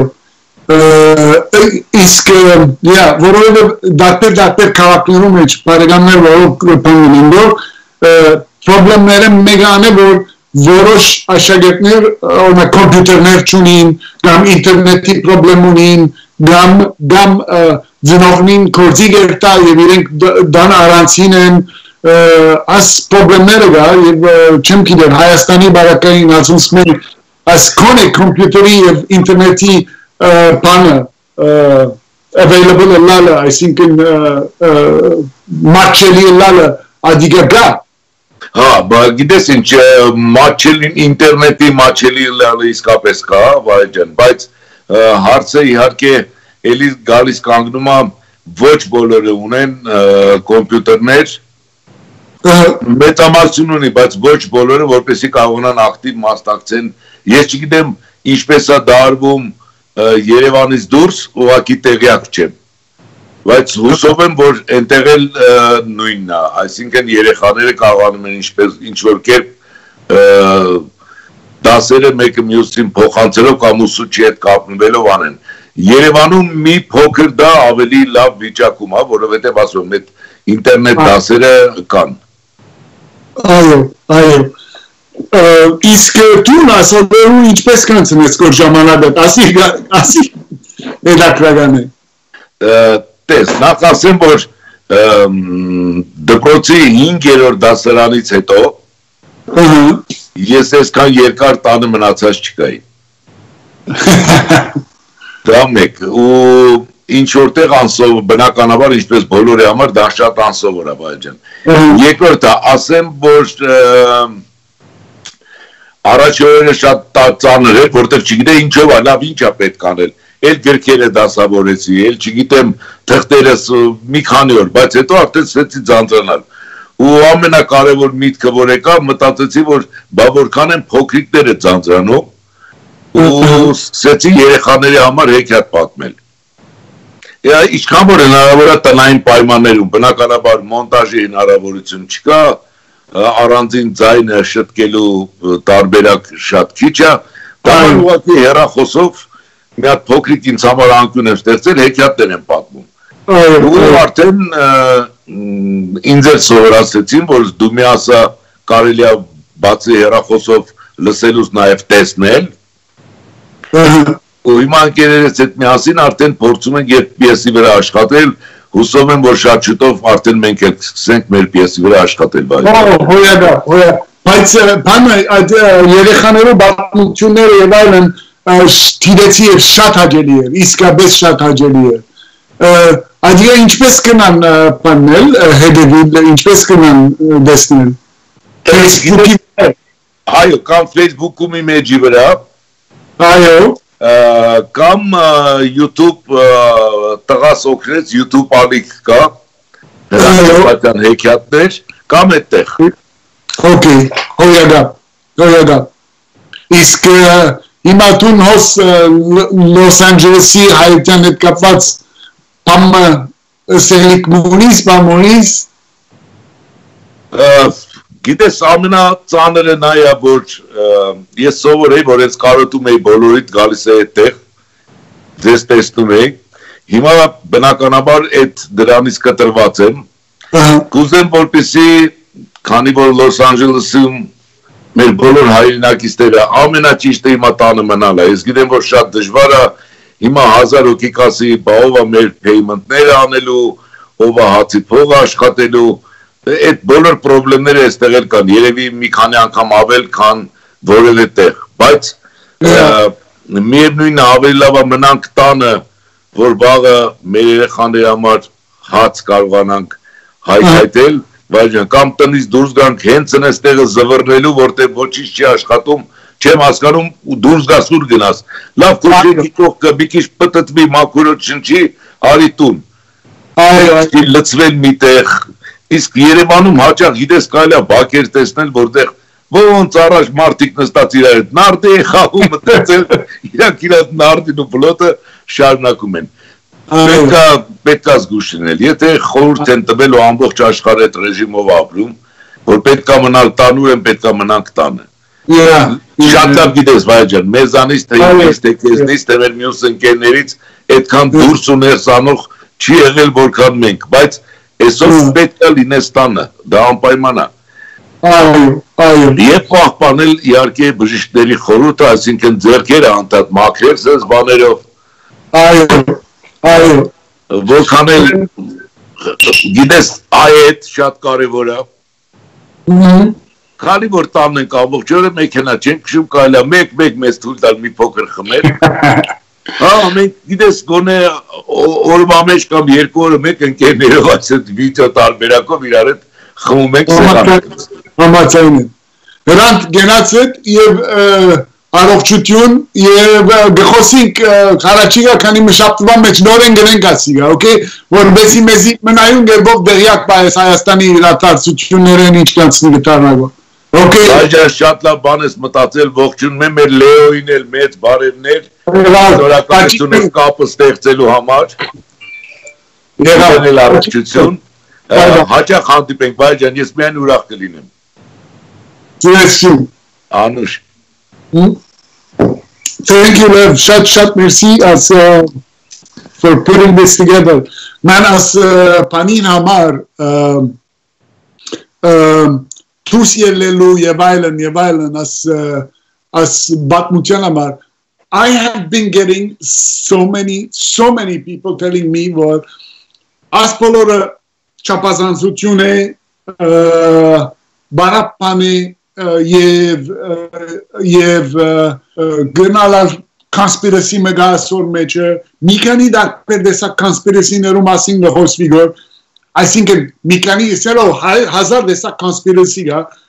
S2: Իսկ որովհետեւ դատեր քաղաքներում մեջ բարեկամներ որոնք բանում են, որ պրոբլեմները մեգան է, որ որոշ աշակերտներ օրինակ կոմպյուտերներ չունին, կամ ինտերնետի պրոբլեմ ունին, կամ ծնողնին կորձի գերտա եւ իրենք դան առանցին են, այս պրոբլեմները կա եւ չեմ գիտեր Հայաստանի բարակային ասում այս կոնե կոմպյուտերի եւ ինտերնետի բանը available լալը, այսինքն մատչելի լալը ադիգա գա։
S4: Գիտես ինչ, ինտերնետի մատչելի լալը իսկապես կա, բայց հարցը իհարկե էլի գալիս կանգնում է ոչ բոլորը ունեն կոմպյուտերներ, մեծամասնություն ունի, բայց ոչ բոլորը, որպեսզի կարողանան ակտիվ մասնակցեն։ Ես չգիտեմ ինչպես է դա արվում Երևանից դուրս, ուղղակի տեղյակ չեմ, բայց հուսով եմ, որ այնտեղ էլ նույնն է, այսինքն երեխաները կարողանում են ինչ-որ կերպ դասերը մեկը մյուսին փոխանցելով կամ ուսուցչի հետ կապնվելով անեն։ Երևանում մի փոքր դա ավելի լավ վիճակում է, որովհետև ասում եմ, այդ ինտերնետ դասերը կան։
S2: Այո։ Իսկ դու ասողերու ինչպես կանցնես կոր ժամանակը, ասի էդակրական է։
S4: Տես, նախ ասեմ, որ դպրոցի 5-րդ դասարանից հետո ես այսքան երկար տանը մնացած չկայի։ Դա մեկ, ու ինչ որտեղ անսով, բնականաբար ինչպես բոլորի համար դա շատ անսովոր է բայջան։ Երկրորդը, ասեմ, որ առաջորը շատ ծանր էր, որտեղ չգիտե ինչով է, լավ ինչ է պետք անել, էլ գրքերը դասավորեցի, էլ չգիտեմ թղթերս մի քանի օր, բայց հետո արդեն սկսեցի ձանձրանալ։ Ու ամենակարևոր միտքը որ եկավ, մտածեցի, որ բա որքան են փոքրիկները ձանձրանում, ու սկսեցի երեխաների համար հեքիաթ պատմել։ Ինչքան որ հնարավոր է տնային պայմաններում, բնականաբար մոնտաժի հնարավորություն չկա, առանձին ձայնը շտկելու տարբերակ շատ քիչ է, դառն ուղղակի հեռախոսով մի հատ փոքրիկ ինձ համար անկյուն եմ ստեղծել, հեքիաթներ եմ պատմում։ Ու արդեն ինձ էլ սովորացրեցին, որ դու մի ասա կարելի է բացի հեռախոսով լսելուց նաև տեսնել։ Ու հիմա ընկերներս հետ միասին արդեն փորձում ենք երբ պիեսի վրա աշխատել, Հուսով եմ, որ շատ շուտով արդեն մենք էլ սկսենք մեր պիեսի վրա աշխատել բայ։
S2: Հոյա, բայց բանը այդ երեխաներու պատմությունները եւ այլն թիրեցի եւ շատ հաճելի է, իսկապես շատ հաճելի է։ Adică ինչպես կնան պանել, հետևել, ինչպես կնան դեսնել։ Facebook-ի
S4: Այո, կամ Facebook-ում մի մեջի վրա։
S2: Այո։
S4: Կամ YouTube տղաս օգնեց YouTube ալիք կա։ Դրանց հեքիաթներ կամ այդտեղ։
S2: Okay, հոյագա։ Իսկ հիմա տուն հոս Լոս Անջելեսի հայության հետ կապված Amma selik Muniz, Muniz.
S4: Գիտես ամենածանրը նա է որ ես սովոր եմ որ ես կարոտում եի բոլորիդ գալիս է այդտեղ ձեզ տեսնում եի հիմա բնականաբար այդ դրանից կտրված եմ կուզեմ որպեսի քանի որ Լոս Անջելեսում մեր բոլոր հայրենակիցները ամենաճիշտը հիմա տանը մնալ է ես գիտեմ որ շատ դժվար է Հիմա 1000 հոգի կասի, բա ով է մեր payment-ները անելու, ով է հացի փողը աշխատելու, այդ բոլոր խնդիրները այստեղ էլ կան, երևի մի քանի անգամ ավել, քան որևէ տեղ, բայց միևնույնն է ավելի լավ է մնանք տանը, որ վաղը մեր երեխաների համար հաց կարողանանք հայթայթել, կամ տնից դուրս գանք հենց այստեղը զվռնելու, որտեղ ոչինչ չի աշխատում Չեմ հասկանում ու դուրս գաս ուր գնաս լավ քուշի կողքը մի քիչ պտտվի մաքուրոտ շնչի արի տուն այո լծվել միտեղ իսկ Երևանում հաճախ գիտես կարելի է բակեր տեսնել որտեղ ոնց առաջ մարդիկ նստած իրար հետ նարդի խաղում մտածել իրանք իրար նարդին ու բլոտը շարունակում են պետքա զգուշ լինել եթե խորհուրդ են տվել ու ամբողջ աշխարհը այդ ռեժիմով ապրում որ պետքա մնալ տանուր են պետքա մնանք տանը Շատ լավ գիտես վայջան, մեզանից թե ինձ թե քեզնից թե մեր մյուս ընկերներից այդքան դուրս ու ներս անող չի եղել որքան մենք, բայց այսօր պետք է լինես տանը, դա անպայման է։ Այո։ Եվ պահպանել իհարկե բժիշկների խորհուրդը, այսինքն ձեռքերը անդադ մաքրել ձեզ բաներով։ Այո։ Որքան էլ գիտես այդ շատ կարևոր է։ Քանի որ տանն ենք ամբողջ օրը մեքենա չենք քշում կարելի է մեկ մեզ թույլ տալ մի փոքր խմել հա մենք գիտես գոնե օրվա մեջ կամ երկու օրը մեկ ընկերներով այսպես վիդեո տարբերակով իրար հետ խմում ենք
S2: համաձայն եմ նրանք գնացել եւ առողջություն եւ գխոսիկ խարաչիգա քանի մշապտվա մեջ նորեն գնենք ասիգա օքեյ որբեսի մեզի մնայուն գերբով դեղյակ բայես Հայաստանի իրադարձություններն ինչ կանցնի գտարնագո Okay.
S4: Այժմ շատ լավ բան ես մտածել ողջունում եմ մեր Լեոին էլ մեծ բարևներ շնորհակալություն եմ կապը ստեղծելու համար եղել առողջություն հաճախ հանդիպենք բայջան ես միայն ուրախ կլինեմ Անուշ
S2: Thank you love շատ merci for putting this together man as panin hamar Tusiyelelu Yevailan as Batmuchanamar. I have been getting so many people telling me what Aspolora Chapazansuchune Barapane Yev Gurnalar conspiracy megasor major Mikani that perdesa conspiracy nerumasing the horse figure. I think Mikani is hazard desa conspiracy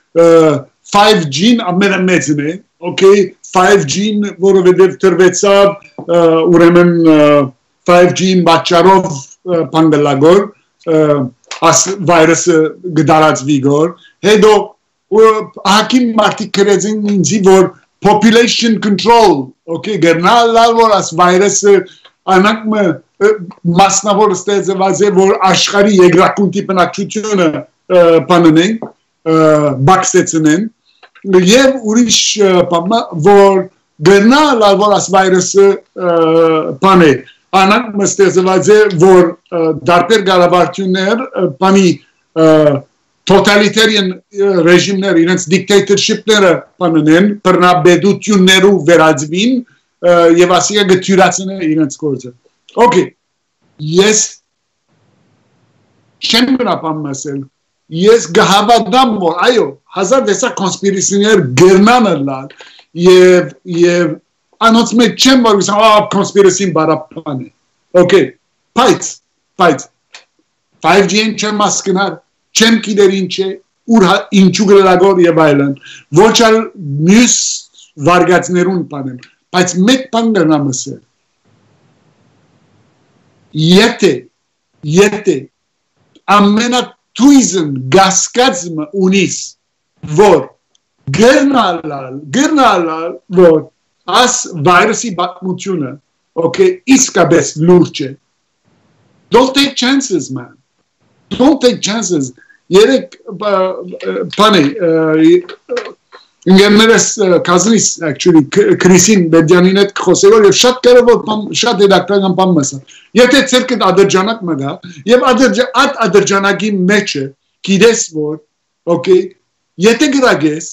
S2: 5G ամենամեծն okay 5G որովհետև տրվեցավ ուրեմն 5G պատճառով պանդելագոր as վիրուսը գդարածվի գոր հետո հակին մարդիկ քրեցին ինձի որ population control okay գերնալ որ as վիրուսը անակ մասնավոր ստեղծված է որ աշխարհի երկրակունտի բնակչությունը բանանեն բաքսեցնեն եւ ուրիշ որ գնալ որ as վիրուսը բանը անակ ստեղծված է որ դարբեր գարավարություններ բանի totalitarian ռեժիմներ իրենց dictatorship-ները բանանեն բռնաբեդություններով վերածվին եւ ասիա գթյուրացնեն իրենց գործը Okay, yes, չեմ գնապան մասել, ես գհավատամ, որ այո, հազար դեսա կոնսպիրացիներ գերնանը լալ, և անոնց մեջ չեմ որ ասեմ, կոնսպիրացին բարապան է, okay, բայց 5G-ին չեմ մասկնար, չեմ գիտեր ինչ է, ինչու գրագոր և այլն, ոչ ալ մյուս վարգացներուն պանեմ, բայց մեկ պան գրնամ ասել, եթե ամենաթույզն գասկածը ունիս, որ գրնալալ, որ աս վայրուսի բատմությունը, okay, իսկապես լուրջ է, don't take chances, man. Don't take chances. Երեք բանի ինգերներս կազնիս actually Քրիսին Բերդյանին հետ խոսելով եւ շատ կարևոր շատ հետաքրքրական բան մասա։ Եթե ցերկդ ադրջանակ մգա եւ ադրջանակի մեջը գիտես որ okay եթե գրագես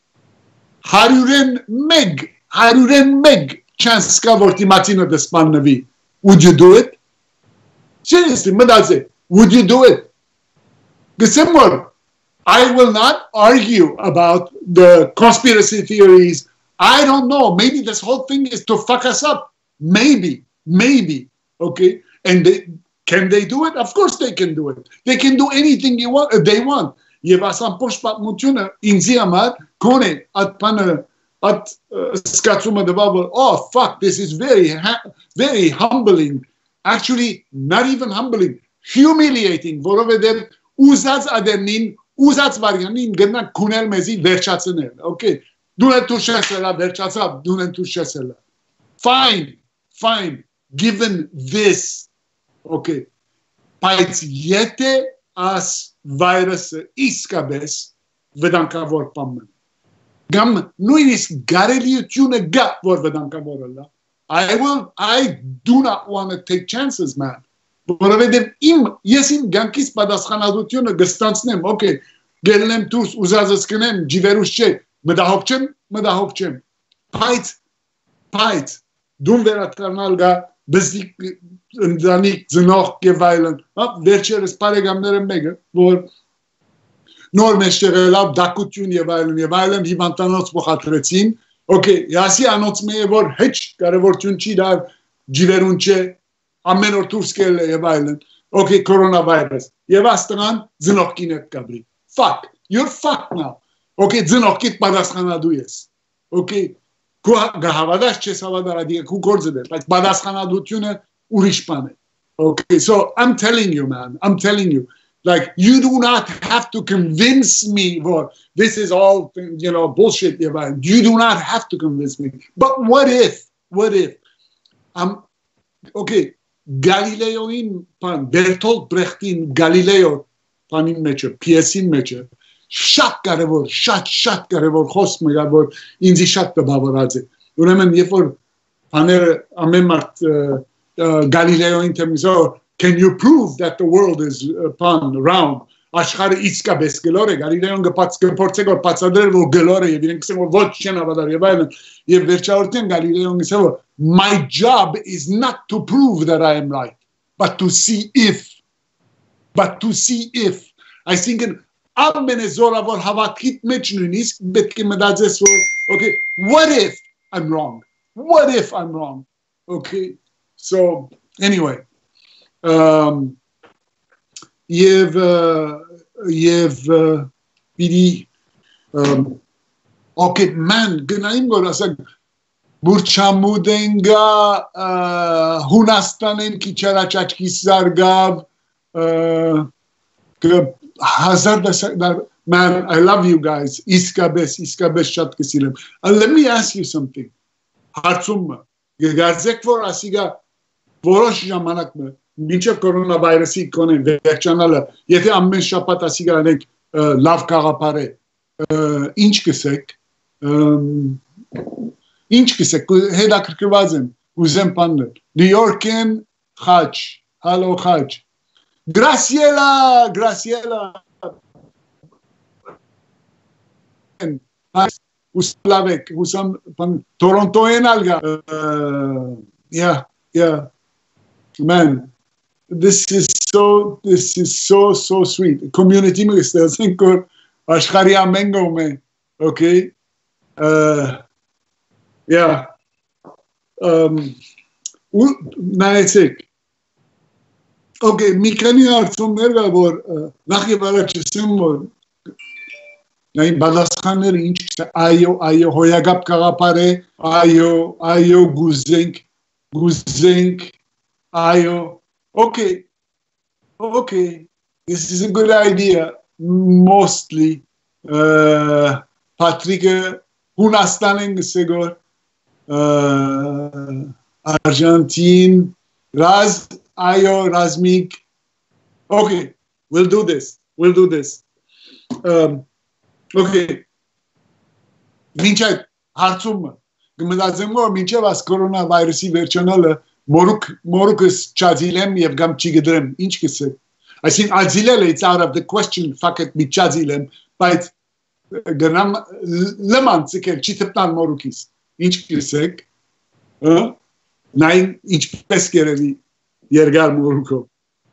S2: 101 chance կա որ դիմացինը դեսպաննվի would you do it? Seriously, մտածե, would you do it? Gsimor, I will not argue about the conspiracy theories. I don't know. Maybe this whole thing is to fuck us up. Maybe. Okay? And can they do it? Of course they can do it. They can do anything they want. Եվ ասան փոշպատմությունը ինձի համար կոնե at սկացումը դվա որ oh fuck this is very humbling. Actually not even humbling, humiliating, որովհետև ուզած ադեմին, ուզած վարյանին գնա քունել մեզի վերջացնել, okay, դու են թուշեսելա, վերջացավ, դու են թուշեսելա, fine, given this, okay, բայց եթե as վայրսը իսկապես վտանգավոր պամն, գամ նույնիսկ գարելիությունը գա, որ վտանգավոր լա, I do not want to take chances, man. Որովհետև ես իմ գանքից պատասխանատվությունը գստանցնեմ, okay, գելնեմ դուրս ուզածս կնեմ, ջիվերուս չէ, մտահոգ չեմ, բայց դուն վերադառնալ գա բզիկ ընտանիք ծնող եւ այլն, վերջերս բարեկամները մեկը, որ նոր մեջտեղելավ դակություն եւ այլն հիվանդանոց փոխադրեցին, okay, yasi anons me vor hiç կարևորություն չի դա ջիվերուն չէ ամեն օր դուրս կել եւ այլն okay coronavirus եւ աստղան ծնողքին հետ կաբրի fuck you're fucked now okay ծնողքիդ պատասխանատու ես okay քո գահավադաշ չես հավադարադի քո գործը դեր բայց պատասխանատվությունը ուրիշ բան է okay so I'm telling you man I'm telling you like you do not have to convince me for this is all bullshit you do not have to convince me but what if okay Galileoin pan Bertolt Brechtin Galileo panin meçe piyesin meçe շատ կարևոր խոսք մգա որ ինձի շատ կբավարարի ուրեմն երբ որ աները ամեն մարդ Գալիլեոին թեմիսո can you prove that the world is round աշխարհը իսկապես գլոր է Գալիլեոն կփորձեք որ բացատրել որ գլոր է եւ իրենք ասեն որ ոչ չեն հավատալ եւ այլն եւ վերջավորտեն Գալիլեոն ասել որ my job is not to prove that I am right but to see if I think ամենը զորավոր հավատքիդ մեջ նույնիսկ պետք է մտածես որ okay what if I'm wrong okay so anyway պիտի okay man գնային որ ասենք Burçamudենգա Հունաստանեն քիչարաճաճկի զարգավ man I love you guys իսկապես շատ կսիրեմ let me ask you something հարցումը գազեք որ ասիգա որոշ ժամանակը մինչև կորոնավիրուսի կոնեն վերջանալը եթե ամեն շաբաթ ասիգա անենք լավ կաղապար է ինչ կսեք հետաքրքրված եմ ուզեմ բանը New York-ին խաչ hello խաչ Graciela Uslavek usam Toronto en alga yeah man this is so sweet. Community me istesen kor ashkhari amen gome. Okay. Yeah. Նայեցեք Okay, մի քանի հարցումներ կա, որ նախ եւ առաջ ասեմ, որ նայն բادرخانները ինչ է, այո, հոյագապ կաղապար է, այո, գուզենք, այո, okay, this is a good idea, mostly, Patrickը Հունաստան են գսեգոր, Argentine, Ayo, Razmik. Okay, we'll do this. Okay. Minçay, harçum. Gımdazım var, minçay vas koronavirüsü verçanalı. Morukes çazilem yev gam çigedrem. İnç kese. I think azilele, it's out of the question. Fakat bir çazilem. But ganam leman sikel çiteptan morukis. İnç kesek. Nine inç peskerevi. Yergar Moruko.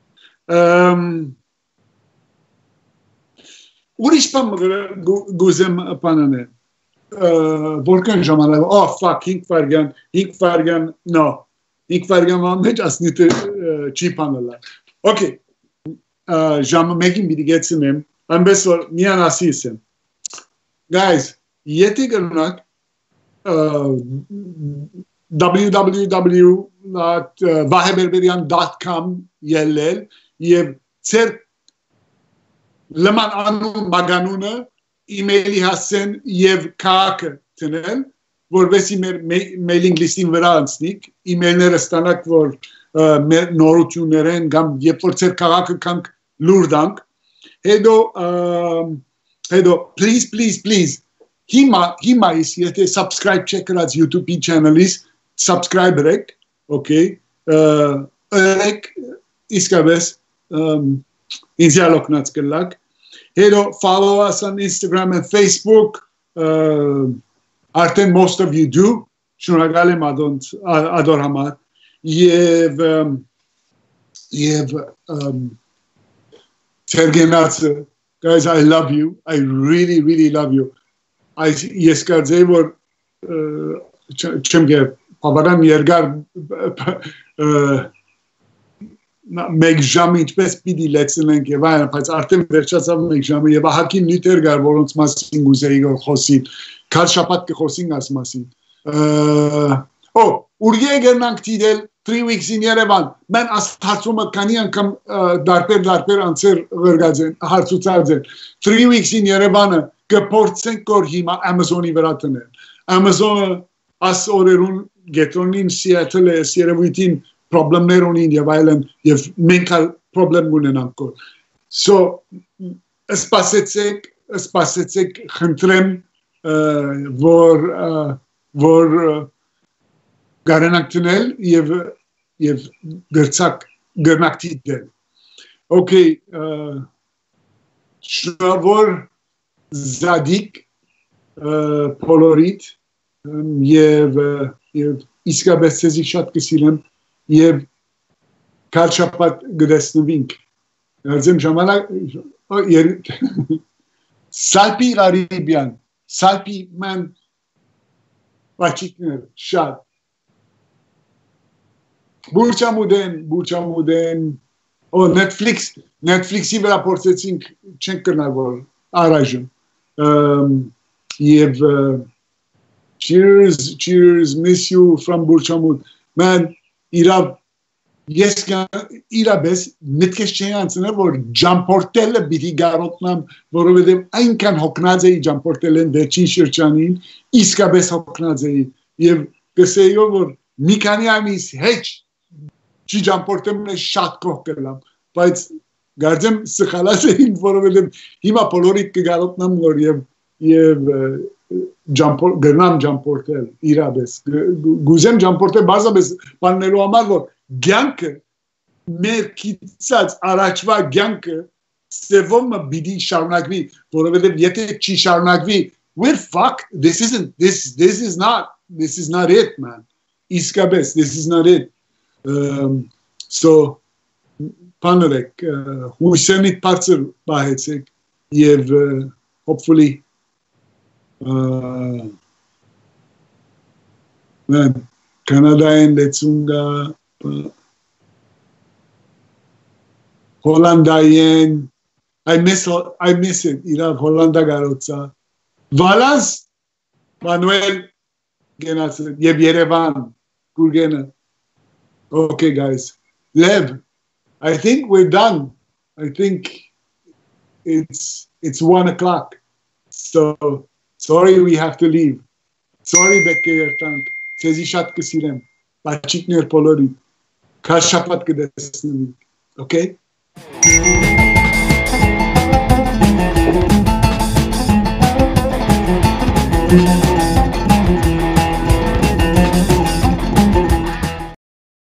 S2: Urish pam guzem panane. Volkan Jamal. Oh fuck, Hink Fargan. No. Hink Fargan Muhammed asnite çipanala. Okay. Jam making bir geçsimim. Ambesor niyan asisem. Guys, yeti gelnak www.vaheberberian.com yellel yev cer leman anu maganuna emaili hasen yev kak tenel vorbesi mailing listin veransnik emailner stanak vor norutuneren gam yepor cer kak kank lurdank hedo please hima is yete subscribe checkerats YouTube channel is subscribe rek, okay. Rek iskabes inzialok natskellak. Hedo follow us on Instagram and Facebook. Arten most of you do. Shunagalim ador hamar. Yev Sergenats. Guys, I love you. I really love you. I yeskadzevor chemge Pavaran yergar մեկ ժամ ինչպես պիտի լեցնենք եւ այլն, բայց արդեն վերջացավ մեկ ժամը եւ ահագին նյութեր կար, որոնց մասին գուզեի որ խոսին, քար շաբաթ կխոսենք աս մասին։ Ուրգե գնանք դիտել 3 weeks in Yerevan։ Mən հարցումը քանի անգամ դարբեր անցեր ղրգած են, հարցուցած են։ 3 weeks in Yerevan-ը կփորձենք որ հիմա Amazon-ի վրա տնել։ Amazon-ը աս օրերուն Geton'in Seattle Sierra-Vuitin problemler onun եւ այլն եւ մենք problem ունենանք։ So սպասեցեք խնդրեմ որ գարանակցնել եւ գրցակ դիտել։ Okay, շնորհավոր Zadik Polorit եւ իսկապես ցեզի շատ կսիրեմ եւ կարճապատ գտեսնվինք դարձեմ ժամանակ Salpi Arabian Salpi man Vakitner շատ Burçamuden o Netflix-ի վրա փորձեցինք չենք կրնալ որ առայժմ եւ Cheers, miss you from Burçamut. Man, իրաբես միտքես չեն անցնել որ ջամփորտելը պիտի գարոտնամ որովհետև այնքան հոգնած էի ջամփորտել են վերջին շրջանին իսկապես հոգնած էի եւ գսեի որ մի քանի ամիս հեչ չի ջամփորտեմ շատ կող կլամ բայց գարձեմ սխալած էի որովհետև հիմա բոլորիդ կգարոտնամ որ եւ գնամ ջամփորտել իրաբես գուզեմ ջամփորտել բազաբես բաններու համար որ Գյանքը մեր քիծած առաջվա գյանքը սևոմը բիդի շարունակվի որովհետև եթե չի շարունակվի we're fucked this is not it man իսկապես this is not it so panorek hույսենիդ բարձր բահեցեք եւ hopefully Canada'nın leçunga Hollanda'nın I miss it İran Hollanda garotsa Valence Manuel genası Yerevan Gurgena okay guys Lev I think we're done I think it's 1 o'clock so sorry we have to leave sorry Bekke Sezi şat kısirem Bachik ner polori Karşapat kıdesini okay